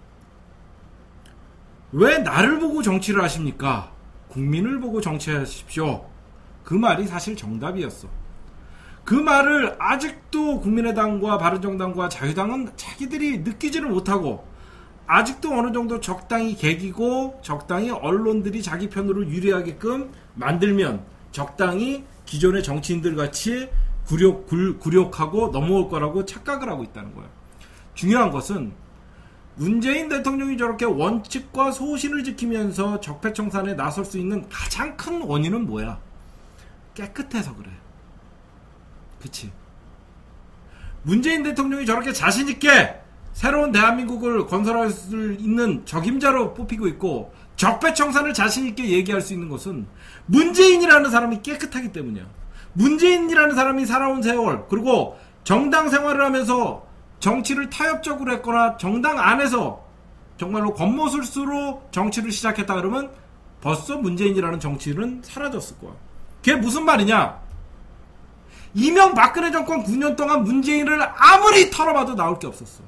왜 나를 보고 정치를 하십니까? 국민을 보고 정치하십시오. 그 말이 사실 정답이었어. 그 말을 아직도 국민의당과 바른정당과 자유당은 자기들이 느끼지를 못하고 아직도 어느 정도 적당히 개기고 적당히 언론들이 자기 편으로 유리하게끔 만들면 적당히 기존의 정치인들 같이 굴욕, 굴, 굴욕하고 넘어올 거라고 착각을 하고 있다는 거예요. 중요한 것은 문재인 대통령이 저렇게 원칙과 소신을 지키면서 적폐청산에 나설 수 있는 가장 큰 원인은 뭐야? 깨끗해서 그래. 그치? 문재인 대통령이 저렇게 자신있게 새로운 대한민국을 건설할 수 있는 적임자로 뽑히고 있고 적폐청산을 자신있게 얘기할 수 있는 것은 문재인이라는 사람이 깨끗하기 때문이야. 문재인이라는 사람이 살아온 세월, 그리고 정당 생활을 하면서 정치를 타협적으로 했거나 정당 안에서 정말로 겉모술수로 정치를 시작했다 그러면 벌써 문재인이라는 정치는 사라졌을 거야. 그게 무슨 말이냐? 이명박근혜 정권 구 년 동안 문재인을 아무리 털어봐도 나올 게 없었어.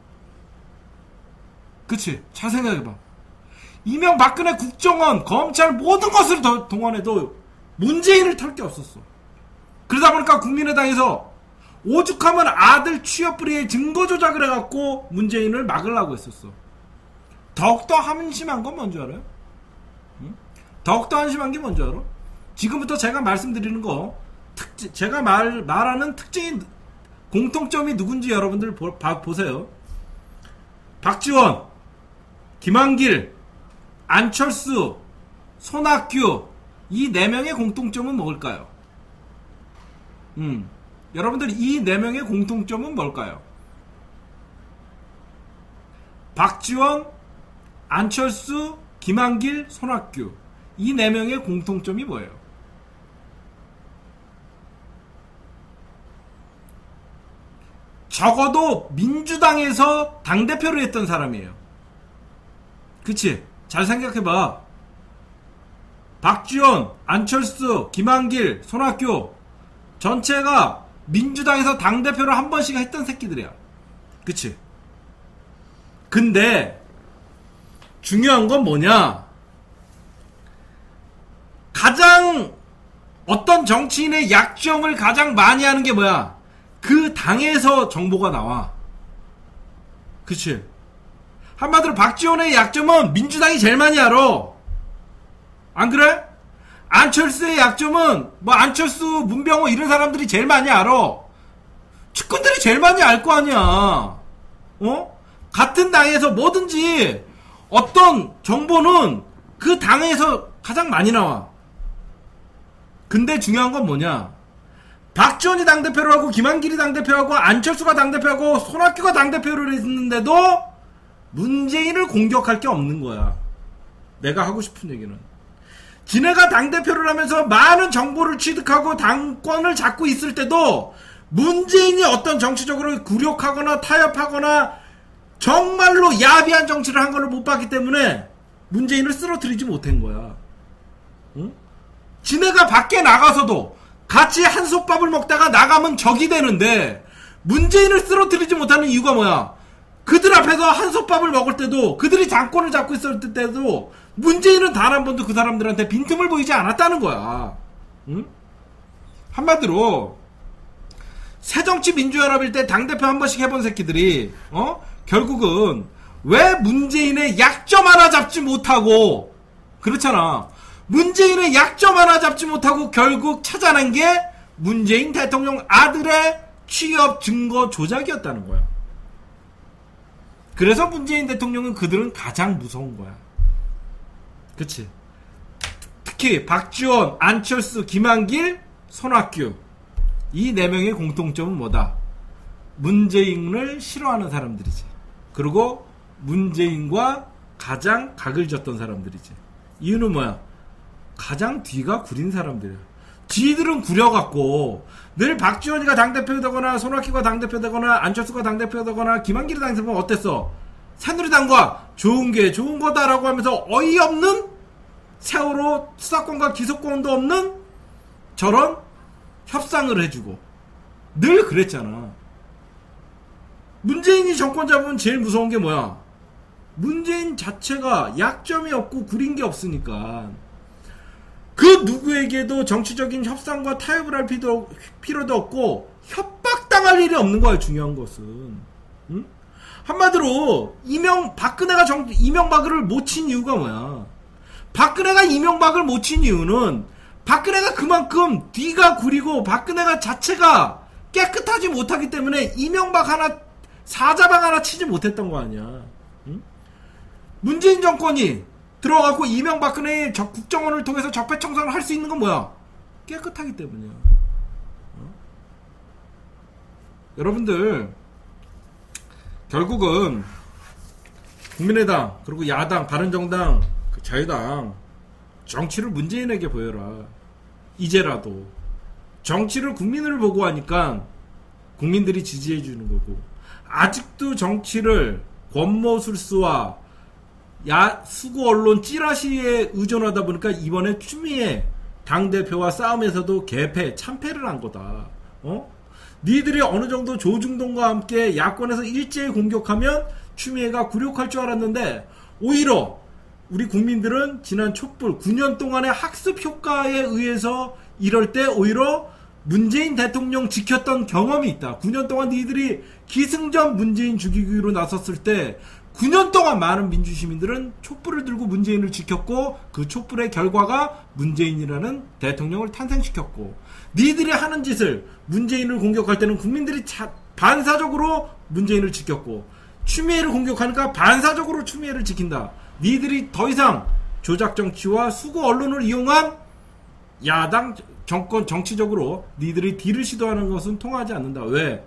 그치? 잘 생각해봐. 이명박근혜 국정원, 검찰 모든 것을 동원해도 문재인을 털 게 없었어. 그러다 보니까 국민의당에서 오죽하면 아들 취업불의의 증거 조작을 해갖고 문재인을 막으려고 했었어. 더욱더 한심한 건 뭔지 알아요? 응? 더욱더 한심한 게 뭔지 알아? 지금부터 제가 말씀드리는 거, 특징, 제가 말, 말하는 특징이, 공통점이 누군지 여러분들 보, 봐, 보세요. 박지원, 김한길, 안철수, 손학규, 이 네 명의 공통점은 뭘까요? 음, 여러분들 이 네 명의 공통점은 뭘까요? 박지원, 안철수, 김한길, 손학규, 이 네 명의 공통점이 뭐예요? 적어도 민주당에서 당대표를 했던 사람이에요. 그치? 잘 생각해봐. 박지원, 안철수, 김한길, 손학규 전체가 민주당에서 당대표를 한 번씩 했던 새끼들이야. 그치? 근데 중요한 건 뭐냐? 가장 어떤 정치인의 약정을 가장 많이 하는 게 뭐야? 그 당에서 정보가 나와. 그치? 한마디로 박지원의 약점은 민주당이 제일 많이 알아. 안 그래? 안철수의 약점은 뭐 안철수, 문병호 이런 사람들이 제일 많이 알아. 측근들이 제일 많이 알 거 아니야. 어? 같은 당에서 뭐든지 어떤 정보는 그 당에서 가장 많이 나와. 근데 중요한 건 뭐냐? 박지원이 당대표를 하고 김한길이 당대표하고 안철수가 당대표하고 손학규가 당대표를 했는데도 문재인을 공격할 게 없는 거야. 내가 하고 싶은 얘기는. 지네가 당대표를 하면서 많은 정보를 취득하고 당권을 잡고 있을 때도 문재인이 어떤 정치적으로 굴욕하거나 타협하거나 정말로 야비한 정치를 한 걸 못 봤기 때문에 문재인을 쓰러뜨리지 못한 거야. 응? 지네가 밖에 나가서도 같이 한솥밥을 먹다가 나가면 적이 되는데 문재인을 쓰러뜨리지 못하는 이유가 뭐야? 그들 앞에서 한솥밥을 먹을 때도 그들이 당권을 잡고 있을 때도 문재인은 단 한 번도 그 사람들한테 빈틈을 보이지 않았다는 거야. 응? 한마디로 새정치민주연합일 때 당대표 한 번씩 해본 새끼들이 어? 결국은 왜 문재인의 약점 하나 잡지 못하고 그렇잖아. 문재인의 약점 하나 잡지 못하고 결국 찾아낸 게 문재인 대통령 아들의 취업 증거 조작이었다는 거야. 그래서 문재인 대통령은 그들은 가장 무서운 거야. 그치? 특히 박지원, 안철수, 김한길, 손학규 이 네 명의 공통점은 뭐다? 문재인을 싫어하는 사람들이지. 그리고 문재인과 가장 각을 졌던 사람들이지. 이유는 뭐야? 가장 뒤가 구린 사람들이야. 지들은 구려갖고 늘 박지원이가 당대표되거나 손학규가 당대표되거나 안철수가 당대표되거나 김한길이 당대표되면 어땠어? 새누리당과 좋은 게 좋은 거다라고 하면서 어이없는 세월호 수사권과 기소권도 없는 저런 협상을 해주고 늘 그랬잖아. 문재인이 정권 잡으면 제일 무서운 게 뭐야? 문재인 자체가 약점이 없고 구린 게 없으니까 그 누구에게도 정치적인 협상과 타협을 할 필요도, 필요도 없고 협박당할 일이 없는 거야. 중요한 것은. 응? 한마디로 이명 박근혜가 정, 이명박을 못 친 이유가 뭐야? 박근혜가 이명박을 못 친 이유는 박근혜가 그만큼 뒤가 구리고 박근혜가 자체가 깨끗하지 못하기 때문에 이명박 하나 사자방 하나 치지 못했던 거 아니야. 응? 문재인 정권이 들어가고 이명박근혜의 국정원을 통해서 적폐청산을 할 수 있는 건 뭐야? 깨끗하기 때문이야. 어? 여러분들 결국은 국민의당 그리고 야당 바른정당 자유당 정치를 문재인에게 보여라. 이제라도 정치를 국민을 보고 하니까 국민들이 지지해 주는 거고 아직도 정치를 권모술수와 야 수구 언론 찌라시에 의존하다 보니까 이번에 추미애 당대표와 싸움에서도 개패 참패를 한 거다. 어? 니들이 어느 정도 조중동과 함께 야권에서 일제히 공격하면 추미애가 굴욕할 줄 알았는데 오히려 우리 국민들은 지난 촛불 구 년 동안의 학습 효과에 의해서 이럴 때 오히려 문재인 대통령 지켰던 경험이 있다. 구 년 동안 니들이 기승전 문재인 죽이기로 나섰을 때 구 년 동안 많은 민주시민들은 촛불을 들고 문재인을 지켰고 그 촛불의 결과가 문재인이라는 대통령을 탄생시켰고 니들이 하는 짓을 문재인을 공격할 때는 국민들이 자, 반사적으로 문재인을 지켰고 추미애를 공격하니까 반사적으로 추미애를 지킨다. 니들이 더 이상 조작정치와 수구 언론을 이용한 야당 정권 정치적으로 니들이 딜을 시도하는 것은 통하지 않는다. 왜?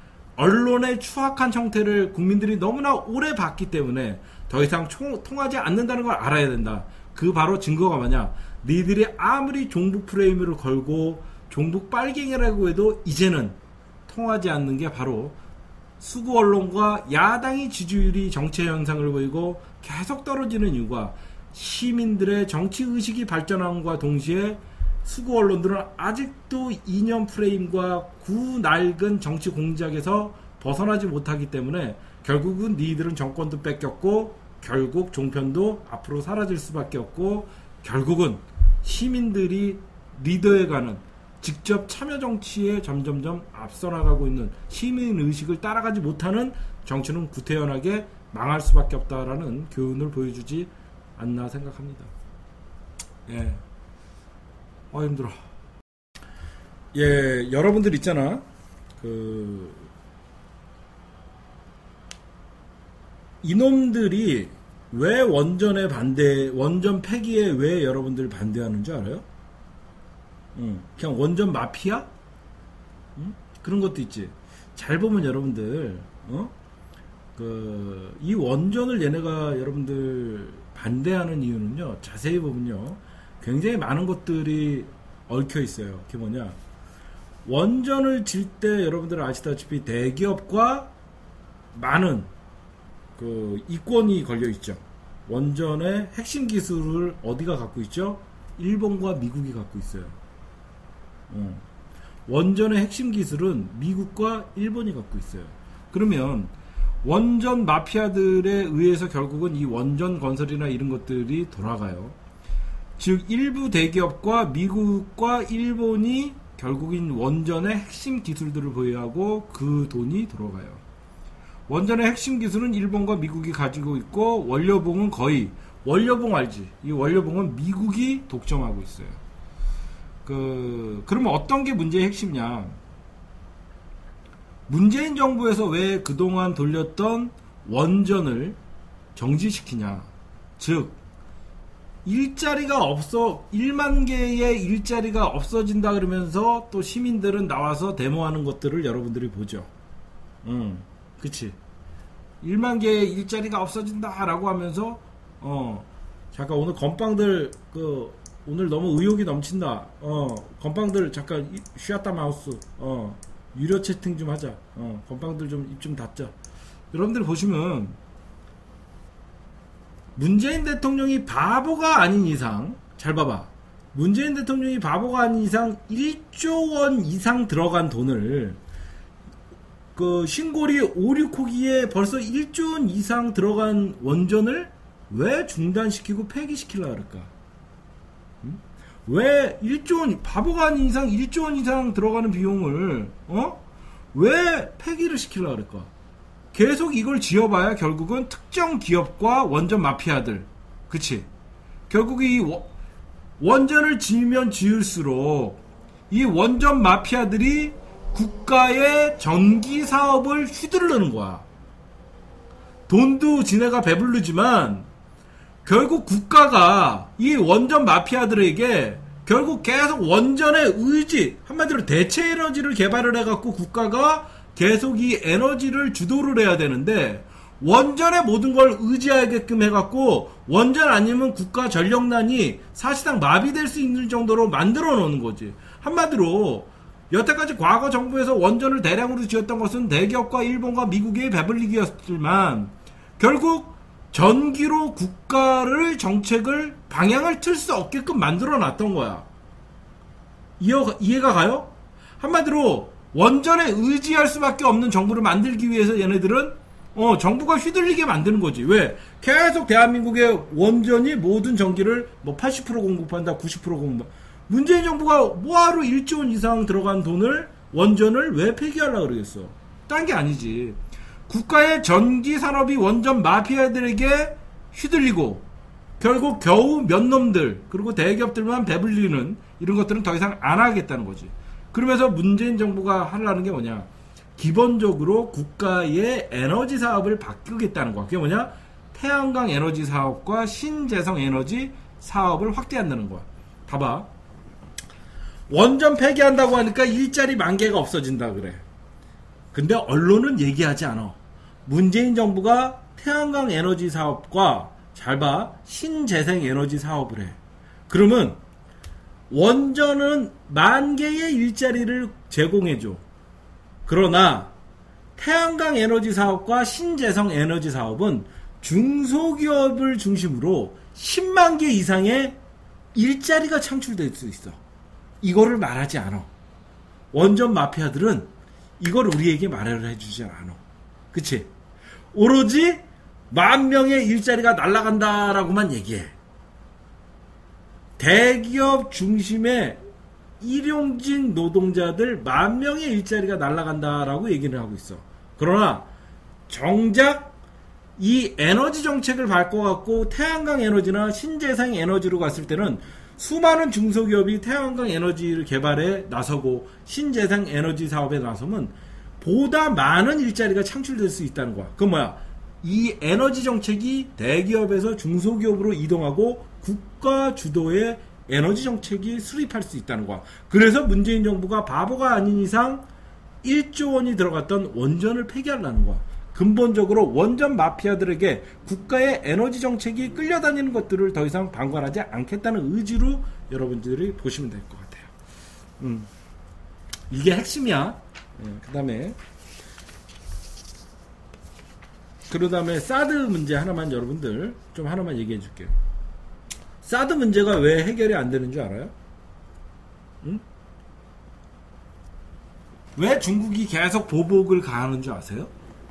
언론의 추악한 형태를 국민들이 너무나 오래 봤기 때문에 더 이상 총, 통하지 않는다는 걸 알아야 된다. 그 바로 증거가 뭐냐? 니들이 아무리 종북 프레임을 걸고 종북 빨갱이라고 해도 이제는 통하지 않는 게 바로 수구 언론과 야당이 지지율이 정체 현상을 보이고 계속 떨어지는 이유가 시민들의 정치의식이 발전함과 동시에 수구 언론들은 아직도 이념 프레임과 구 낡은 정치 공작에서 벗어나지 못하기 때문에 결국은 니들은 정권도 뺏겼고 결국 종편도 앞으로 사라질 수밖에 없고 결국은 시민들이 리더해가는 직접 참여 정치에 점점점 앞서 나가고 있는 시민의식을 따라가지 못하는 정치는 구태연하게 망할 수밖에 없다라는 교훈을 보여주지 않나 생각합니다. 예. 어 힘들어. 예, 여러분들 있잖아. 그 이놈들이 왜 원전에 반대, 원전 폐기에 왜 여러분들 반대하는 줄 알아요? 응. 그냥 원전 마피아? 응? 그런 것도 있지. 잘 보면 여러분들, 어? 그, 이 원전을 얘네가 여러분들 반대하는 이유는요, 자세히 보면요, 굉장히 많은 것들이 얽혀 있어요. 그게 뭐냐. 원전을 질 때 여러분들 아시다시피 대기업과 많은 그 이권이 걸려 있죠. 원전의 핵심 기술을 어디가 갖고 있죠? 일본과 미국이 갖고 있어요. 어. 원전의 핵심 기술은 미국과 일본이 갖고 있어요. 그러면 원전 마피아들에 의해서 결국은 이 원전 건설이나 이런 것들이 돌아가요. 즉 일부 대기업과 미국과 일본이 결국인 원전의 핵심 기술들을 보유하고 그 돈이 들어가요. 원전의 핵심 기술은 일본과 미국이 가지고 있고 원료봉은 거의, 원료봉 알지? 이 원료봉은 미국이 독점하고 있어요. 그 그러면 어떤 게 문제의 핵심이냐? 문재인 정부에서 왜 그동안 돌렸던 원전을 정지시키냐? 즉 일자리가 없어, 일만 개의 일자리가 없어진다 그러면서 또 시민들은 나와서 데모하는 것들을 여러분들이 보죠. 음, 그치. 일만 개의 일자리가 없어진다 라고 하면서, 어, 잠깐 오늘 건빵들, 그, 오늘 너무 의욕이 넘친다. 어, 건빵들 잠깐 쉬었다 마우스. 어, 유료 채팅 좀 하자. 어, 건빵들 좀 입 좀 닫자. 여러분들 보시면, 문재인 대통령이 바보가 아닌 이상, 잘 봐봐. 문재인 대통령이 바보가 아닌 이상 일조 원 이상 들어간 돈을, 그 신고리 오륙호기에 벌써 일조 원 이상 들어간 원전을 왜 중단시키고 폐기시키려고 그럴까? 응? 왜 일조 원, 바보가 아닌 이상 일조 원 이상 들어가는 비용을, 어? 왜 폐기를 시키려고 그럴까? 계속 이걸 지어봐야 결국은 특정 기업과 원전 마피아들, 그치? 결국 이 원전을 지으면 지을수록 이 원전 마피아들이 국가의 전기 사업을 휘두르는 거야. 돈도 지네가 배부르지만 결국 국가가 이 원전 마피아들에게 결국 계속 원전의 의지, 한마디로 대체 에너지를 개발을 해갖고 국가가 계속 이 에너지를 주도를 해야 되는데 원전의 모든 걸 의지하게끔 해갖고 원전 아니면 국가 전력난이 사실상 마비될 수 있는 정도로 만들어 놓는 거지. 한마디로 여태까지 과거 정부에서 원전을 대량으로 지었던 것은 대기업과 일본과 미국의 배불리기였지만 결국 전기로 국가를 정책을 방향을 틀 수 없게끔 만들어 놨던 거야. 이해가, 이해가 가요? 한마디로 원전에 의지할 수밖에 없는 정부를 만들기 위해서 얘네들은 어 정부가 휘둘리게 만드는 거지. 왜? 계속 대한민국의 원전이 모든 전기를 뭐 팔십 퍼센트 공급한다, 구십 퍼센트 공급. 문재인 정부가 뭐하러 일조 원 이상 들어간 돈을 원전을 왜 폐기하려고 그러겠어? 딴 게 아니지. 국가의 전기 산업이 원전 마피아들에게 휘둘리고 결국 겨우 몇 놈들 그리고 대기업들만 배불리는 이런 것들은 더 이상 안 하겠다는 거지. 그러면서 문재인 정부가 하려는 게 뭐냐? 기본적으로 국가의 에너지 사업을 바꾸겠다는 거야. 그게 뭐냐? 태양광 에너지 사업과 신재생 에너지 사업을 확대한다는 거야. 봐봐. 원전 폐기한다고 하니까 일자리 만 개가 없어진다 그래. 근데 언론은 얘기하지 않아. 문재인 정부가 태양광 에너지 사업과 잘 봐. 신재생 에너지 사업을 해. 그러면 원전은 만 개의 일자리를 제공해줘. 그러나 태양광 에너지 사업과 신재생 에너지 사업은 중소기업을 중심으로 십만 개 이상의 일자리가 창출될 수 있어. 이거를 말하지 않아. 원전 마피아들은 이걸 우리에게 말을 해주지 않아. 그치? 오로지 만 명의 일자리가 날아간다라고만 얘기해. 대기업 중심의 일용직 노동자들 만 명의 일자리가 날아간다라고 얘기를 하고 있어. 그러나 정작 이 에너지 정책을 바꿔갖고 태양광 에너지나 신재생 에너지로 갔을 때는 수많은 중소기업이 태양광 에너지를 개발에 나서고 신재생 에너지 사업에 나서면 보다 많은 일자리가 창출될 수 있다는 거야. 그건 뭐야? 이 에너지 정책이 대기업에서 중소기업으로 이동하고 국가 주도의 에너지 정책이 수립할 수 있다는 거야. 그래서 문재인 정부가 바보가 아닌 이상 일조 원이 들어갔던 원전을 폐기하려는 거야. 근본적으로 원전 마피아들에게 국가의 에너지 정책이 끌려다니는 것들을 더 이상 방관하지 않겠다는 의지로 여러분들이 보시면 될 것 같아요. 음. 이게 핵심이야. 네, 그 다음에 그 다음에 사드 문제 하나만 여러분들 좀 하나만 얘기해 줄게요. 사드 문제가 왜 해결이 안 되는 줄 알아요? 응? 왜 중국이 계속 보복을 가하는 줄 아세요?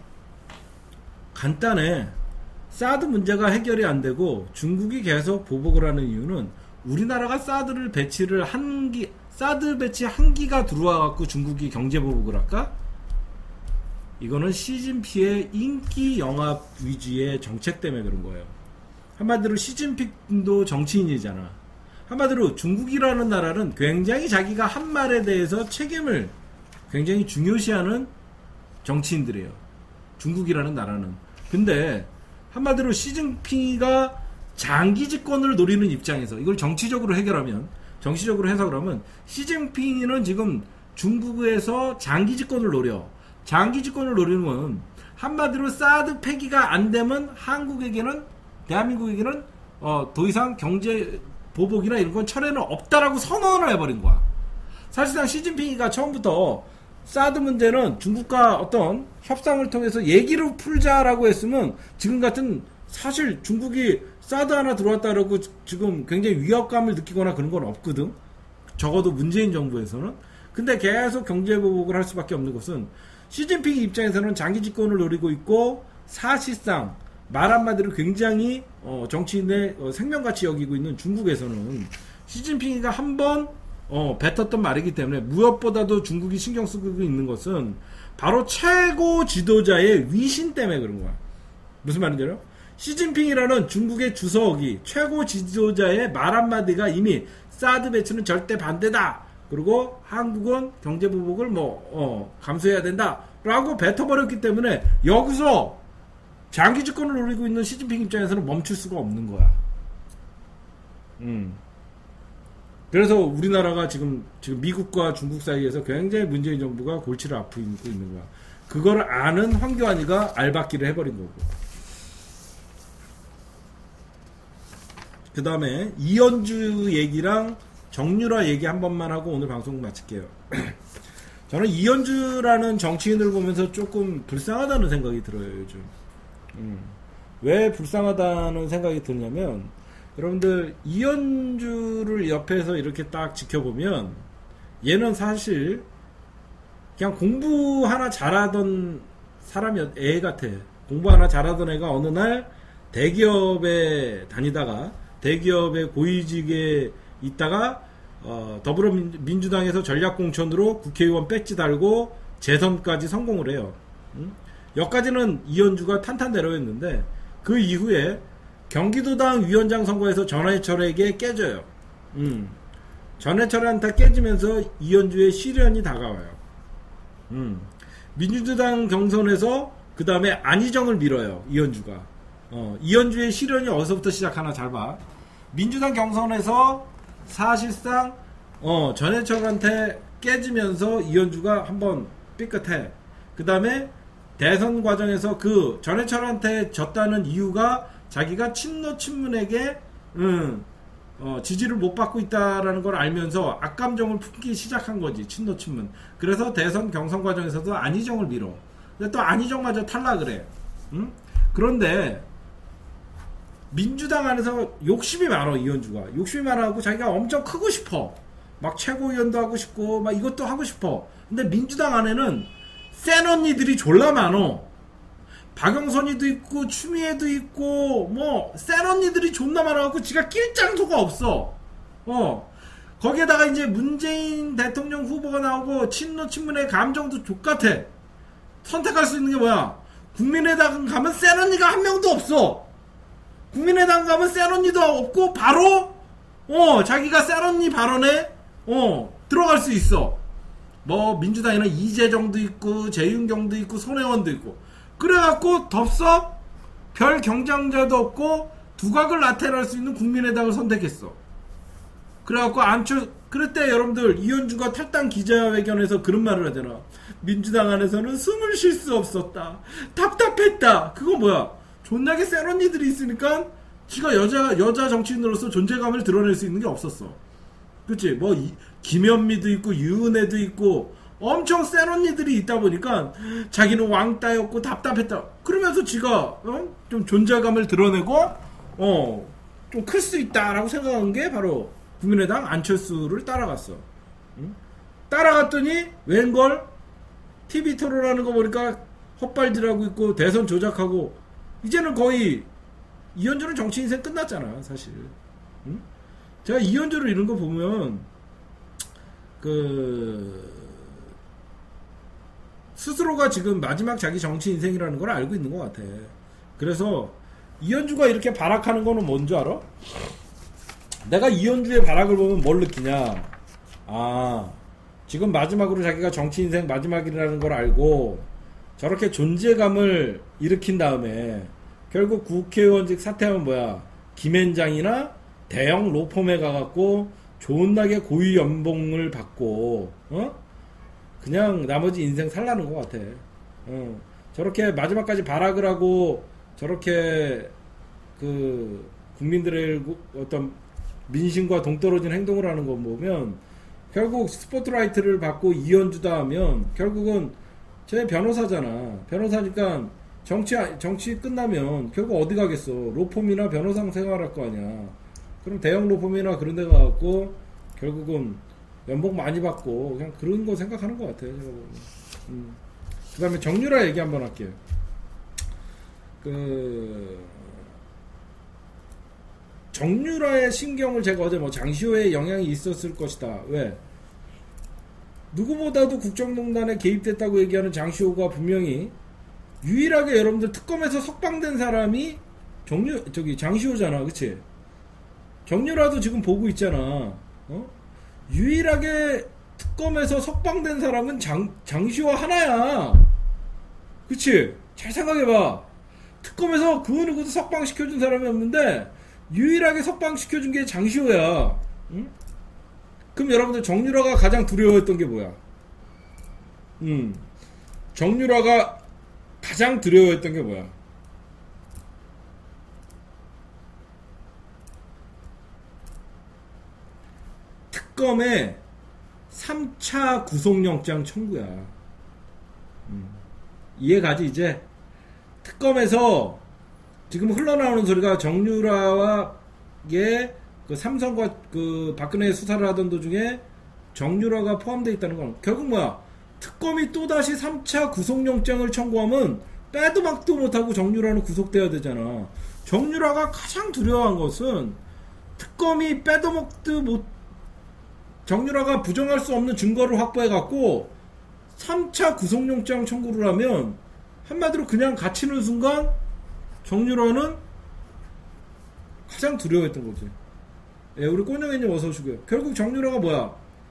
간단해. 사드 문제가 해결이 안 되고 중국이 계속 보복을 하는 이유는 우리나라가 사드를 배치를 한 기, 사드 배치 한 기가 들어와 갖고 중국이 경제 보복을 할까? 이거는 시진핑의 인기 영합 위주의 정책 때문에 그런 거예요. 한마디로 시진핑도 정치인이잖아. 한마디로 중국이라는 나라는 굉장히 자기가 한 말에 대해서 책임을 굉장히 중요시하는 정치인들이에요. 중국이라는 나라는. 근데 한마디로 시진핑이가 장기 집권을 노리는 입장에서 이걸 정치적으로 해결하면, 정치적으로 해석을 하면 시진핑은 지금 중국에서 장기 집권을 노려. 장기 집권을 노리는 건 한마디로 사드 폐기가 안 되면 한국에게는, 대한민국에게는 어, 더 이상 경제 보복이나 이런 건 철회는 없다라고 선언을 해버린 거야. 사실상 시진핑이가 처음부터 사드 문제는 중국과 어떤 협상을 통해서 얘기를 풀자라고 했으면 지금 같은, 사실 중국이 사드 하나 들어왔다라고 지금 굉장히 위협감을 느끼거나 그런 건 없거든. 적어도 문재인 정부에서는. 근데 계속 경제보복을 할 수밖에 없는 것은 시진핑 입장에서는 장기 집권을 노리고 있고, 사실상 말 한마디로 굉장히 어, 정치인의 어, 생명같이 여기고 있는 중국에서는 시진핑이가 한번 어, 뱉었던 말이기 때문에 무엇보다도 중국이 신경 쓰고 있는 것은 바로 최고 지도자의 위신 때문에 그런 거야. 무슨 말인지 알아요? 시진핑이라는 중국의 주석이 최고 지도자의 말 한마디가 이미 사드 배치는 절대 반대다. 그리고 한국은 경제보복을 뭐 어, 감수해야 된다 라고 뱉어버렸기 때문에 여기서 장기 집권을 노리고 있는 시진핑 입장에서는 멈출 수가 없는 거야. 음. 그래서 우리나라가 지금 지금 미국과 중국 사이에서 굉장히 문재인 정부가 골치를 아프고 있는 거야. 그걸 아는 황교안이가 알박기를 해버린 거고. 그 다음에 이현주 얘기랑 정유라 얘기 한 번만 하고 오늘 방송 마칠게요. 저는 이현주라는 정치인을 보면서 조금 불쌍하다는 생각이 들어요, 요즘. 음. 왜 불쌍하다는 생각이 드냐면, 여러분들 이현주를 옆에서 이렇게 딱 지켜보면 얘는 사실 그냥 공부 하나 잘하던 사람이, 애 같아. 공부 하나 잘하던 애가 어느 날 대기업에 다니다가 대기업의 고위직에 있다가 어, 더불어민주당에서 전략공천으로 국회의원 배지 달고 재선까지 성공을 해요. 음? 여기까지는 이현주가 탄탄대로였는데 그 이후에 경기도당 위원장 선거에서 전해철에게 깨져요. 음. 전해철한테 깨지면서 이현주의 시련이 다가와요. 음. 민주당 경선에서 그 다음에 안희정을 밀어요. 이현주가. 어, 이현주의 시련이 어디서부터 시작하나 잘 봐. 민주당 경선에서 사실상 어, 전해철한테 깨지면서 이현주가 한번 삐끗해. 그 다음에 대선 과정에서 그 전해철한테 졌다는 이유가 자기가 친노 친문에게 음, 어, 지지를 못 받고 있다라는 걸 알면서 악감정을 품기 시작한 거지. 친노 친문. 그래서 대선 경선 과정에서도 안희정을 밀어. 근데 또 안희정마저 탈락을 해. 음? 그런데 민주당 안에서 욕심이 많아. 이현주가 욕심이 많아갖고 자기가 엄청 크고 싶어. 막 최고위원도 하고 싶고 막 이것도 하고 싶어. 근데 민주당 안에는 센 언니들이 졸라 많어. 박영선이도 있고 추미애도 있고 뭐 센 언니들이 존나 많아갖고 지가 낄 장소가 없어. 어 거기에다가 이제 문재인 대통령 후보가 나오고 친노 친문의 감정도 족같아. 선택할 수 있는 게 뭐야? 국민의당 가면 센 언니가 한 명도 없어. 국민의당 가면 센 언니도 없고 바로 어 자기가 센 언니 발언에 어 들어갈 수 있어. 뭐 민주당에는 이재정도 있고 재윤경도 있고 손혜원도 있고 그래갖고 덥석 별 경쟁자도 없고 두각을 나타낼 수 있는 국민의당을 선택했어. 그래갖고 안철 그럴 때 여러분들 이현주가 탈당 기자회견에서 그런 말을 하잖아. 민주당 안에서는 숨을 쉴 수 없었다. 답답했다. 그거 뭐야? 존나게 센 언니들이 있으니까 지가 여자 여자 정치인으로서 존재감을 드러낼 수 있는 게 없었어. 그치? 뭐 이, 김현미도 있고 유은혜도 있고 엄청 센 언니들이 있다 보니까 자기는 왕따였고 답답했다. 그러면서 지가 어? 좀 존재감을 드러내고 어, 좀 클 수 있다라고 생각한 게 바로 국민의당 안철수를 따라갔어. 응? 따라갔더니 웬걸 티비 토론하는 거 보니까 헛발질하고 있고 대선 조작하고 이제는 거의 이현주는 정치 인생 끝났잖아 사실. 응? 제가 이현주를 이런 거 보면 그 스스로가 지금 마지막 자기 정치 인생이라는 걸 알고 있는 것 같아. 그래서 이현주가 이렇게 발악하는 거는 뭔 줄 알아? 내가 이현주의 발악을 보면 뭘 느끼냐? 아, 지금 마지막으로 자기가 정치 인생 마지막이라는 걸 알고 저렇게 존재감을 일으킨 다음에 결국 국회의원직 사퇴하면 뭐야? 김앤장이나 대형 로펌에 가갖고 존나게 고위 연봉을 받고 어? 그냥 나머지 인생 살라는 것 같아. 어. 저렇게 마지막까지 발악을 하고 저렇게 그 국민들의 어떤 민심과 동떨어진 행동을 하는 거 보면 결국 스포트라이트를 받고 이현주다 하면 결국은 제 변호사잖아. 변호사니까 정치 정치 끝나면 결국 어디 가겠어? 로펌이나 변호사 생활할 거 아니야. 그럼 대형 로펌이나 그런 데 가갖고 결국은 연봉 많이 받고 그냥 그런 거 생각하는 것 같아. 제가 보면. 음. 그 다음에 정유라 얘기 한번 할게요. 그 정유라의 신경을 제가 어제 뭐 장시호의 영향이 있었을 것이다. 왜? 누구보다도 국정농단에 개입됐다고 얘기하는 장시호가 분명히 유일하게 여러분들 특검에서 석방된 사람이 정유 저기 장시호잖아, 그치? 정유라도 지금 보고 있잖아. 어? 유일하게 특검에서 석방된 사람은 장 장시호 하나야. 그치? 잘 생각해봐. 특검에서 그 누구도 석방시켜준 사람이 없는데 유일하게 석방시켜준 게 장시호야. 응? 그럼 여러분들 정유라가 가장 두려워했던 게 뭐야? 음, 정유라가 가장 두려워했던 게 뭐야? 특검의 삼 차 구속영장 청구야. 음, 이해가지 이제? 특검에서 지금 흘러나오는 소리가 정유라와의 그 삼성과 그 박근혜 수사를 하던 도중에 정유라가 포함되어 있다는 건 결국 뭐야? 특검이 또다시 삼 차 구속영장을 청구하면 빼도 막도 못하고 정유라는 구속돼야 되잖아. 정유라가 가장 두려워한 것은 특검이 빼도 막도 못 정유라가 부정할 수 없는 증거를 확보해갖고 삼 차 구속영장 청구를 하면 한마디로 그냥 갇히는 순간 정유라는 가장 두려워했던 거지. 예, 우리 꼬녕이님 어서 오시고요. 결국 정유라가 뭐야?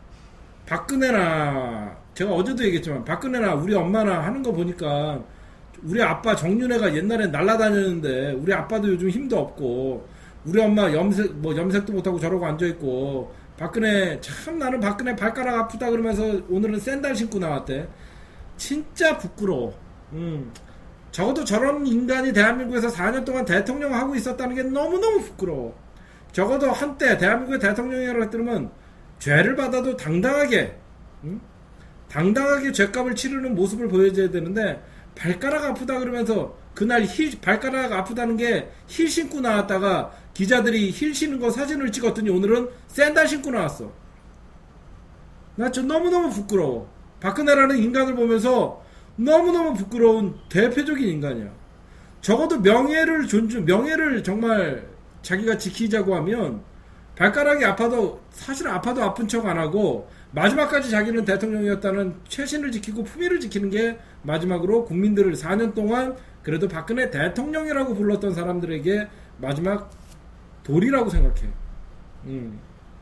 박근혜나 제가 어제도 얘기했지만 박근혜나 우리 엄마나 하는 거 보니까 우리 아빠 정윤회가 옛날엔 날라다녔는데 우리 아빠도 요즘 힘도 없고 우리 엄마 염색 뭐 염색도 못하고 저러고 앉아있고 박근혜 참 나는 박근혜 발가락 아프다 그러면서 오늘은 샌들 신고 나왔대. 진짜 부끄러워. 음. 적어도 저런 인간이 대한민국에서 사 년 동안 대통령 하고 있었다는 게 너무너무 부끄러워. 적어도 한때 대한민국의 대통령이라고 했더니만 죄를 받아도 당당하게 음? 당당하게 죄값을 치르는 모습을 보여줘야 되는데 발가락 아프다 그러면서 그날 힐, 발가락 아프다는 게 힐 신고 나왔다가 기자들이 힐 신는 거 사진을 찍었더니 오늘은 샌들 신고 나왔어. 나 저 너무너무 부끄러워. 박근혜라는 인간을 보면서 너무너무 부끄러운 대표적인 인간이야. 적어도 명예를 존중, 명예를 정말 자기가 지키자고 하면 발가락이 아파도 사실 아파도 아픈 척 안 하고 마지막까지 자기는 대통령이었다는 최신을 지키고 품위를 지키는 게 마지막으로 국민들을 사 년 동안 그래도 박근혜 대통령이라고 불렀던 사람들에게 마지막 도리라고 생각해. 음.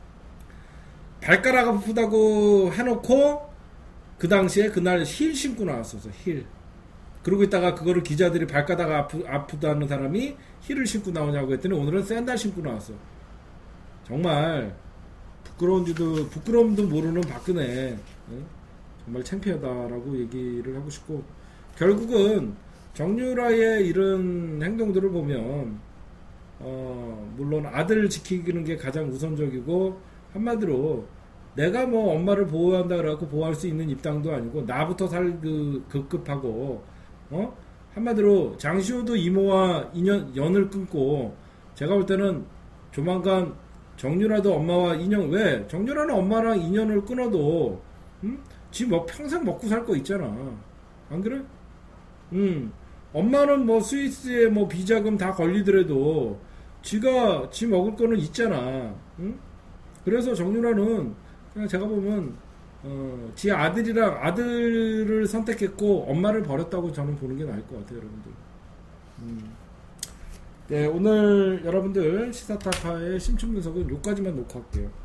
발가락 아프다고 해놓고 그 당시에 그날 힐 신고 나왔었어. 힐. 그러고 있다가 그거를 기자들이 발가락 아프, 아프다는 사람이 힐을 신고 나오냐고 했더니 오늘은 샌들 신고 나왔어. 정말 부끄러운지도 부끄러움도 모르는 박근혜, 응? 정말 창피하다라고 얘기를 하고 싶고, 결국은 정유라의 이런 행동들을 보면 어 물론 아들 지키는 게 가장 우선적이고, 한마디로 내가 뭐 엄마를 보호한다 그래갖고 보호할 수 있는 입장도 아니고 나부터 살 그 급급하고, 어 한마디로 장시호도 이모와 인연 연을 끊고, 제가 볼 때는 조만간 정유라도 엄마와 인연, 왜 정유라는 엄마랑 인연을 끊어도 음? 지 뭐 평생 먹고 살 거 있잖아, 안 그래? 음 엄마는 뭐 스위스에 뭐 비자금 다 걸리더라도 지가 지 먹을 거는 있잖아. 응? 그래서 정유라는 그냥 제가 보면 어, 지 아들이랑 아들을 선택했고 엄마를 버렸다고 저는 보는 게 나을 것 같아요, 여러분들. 음. 네, 오늘 여러분들 시사타파의 심층 분석은 여기까지만 놓고 할게요.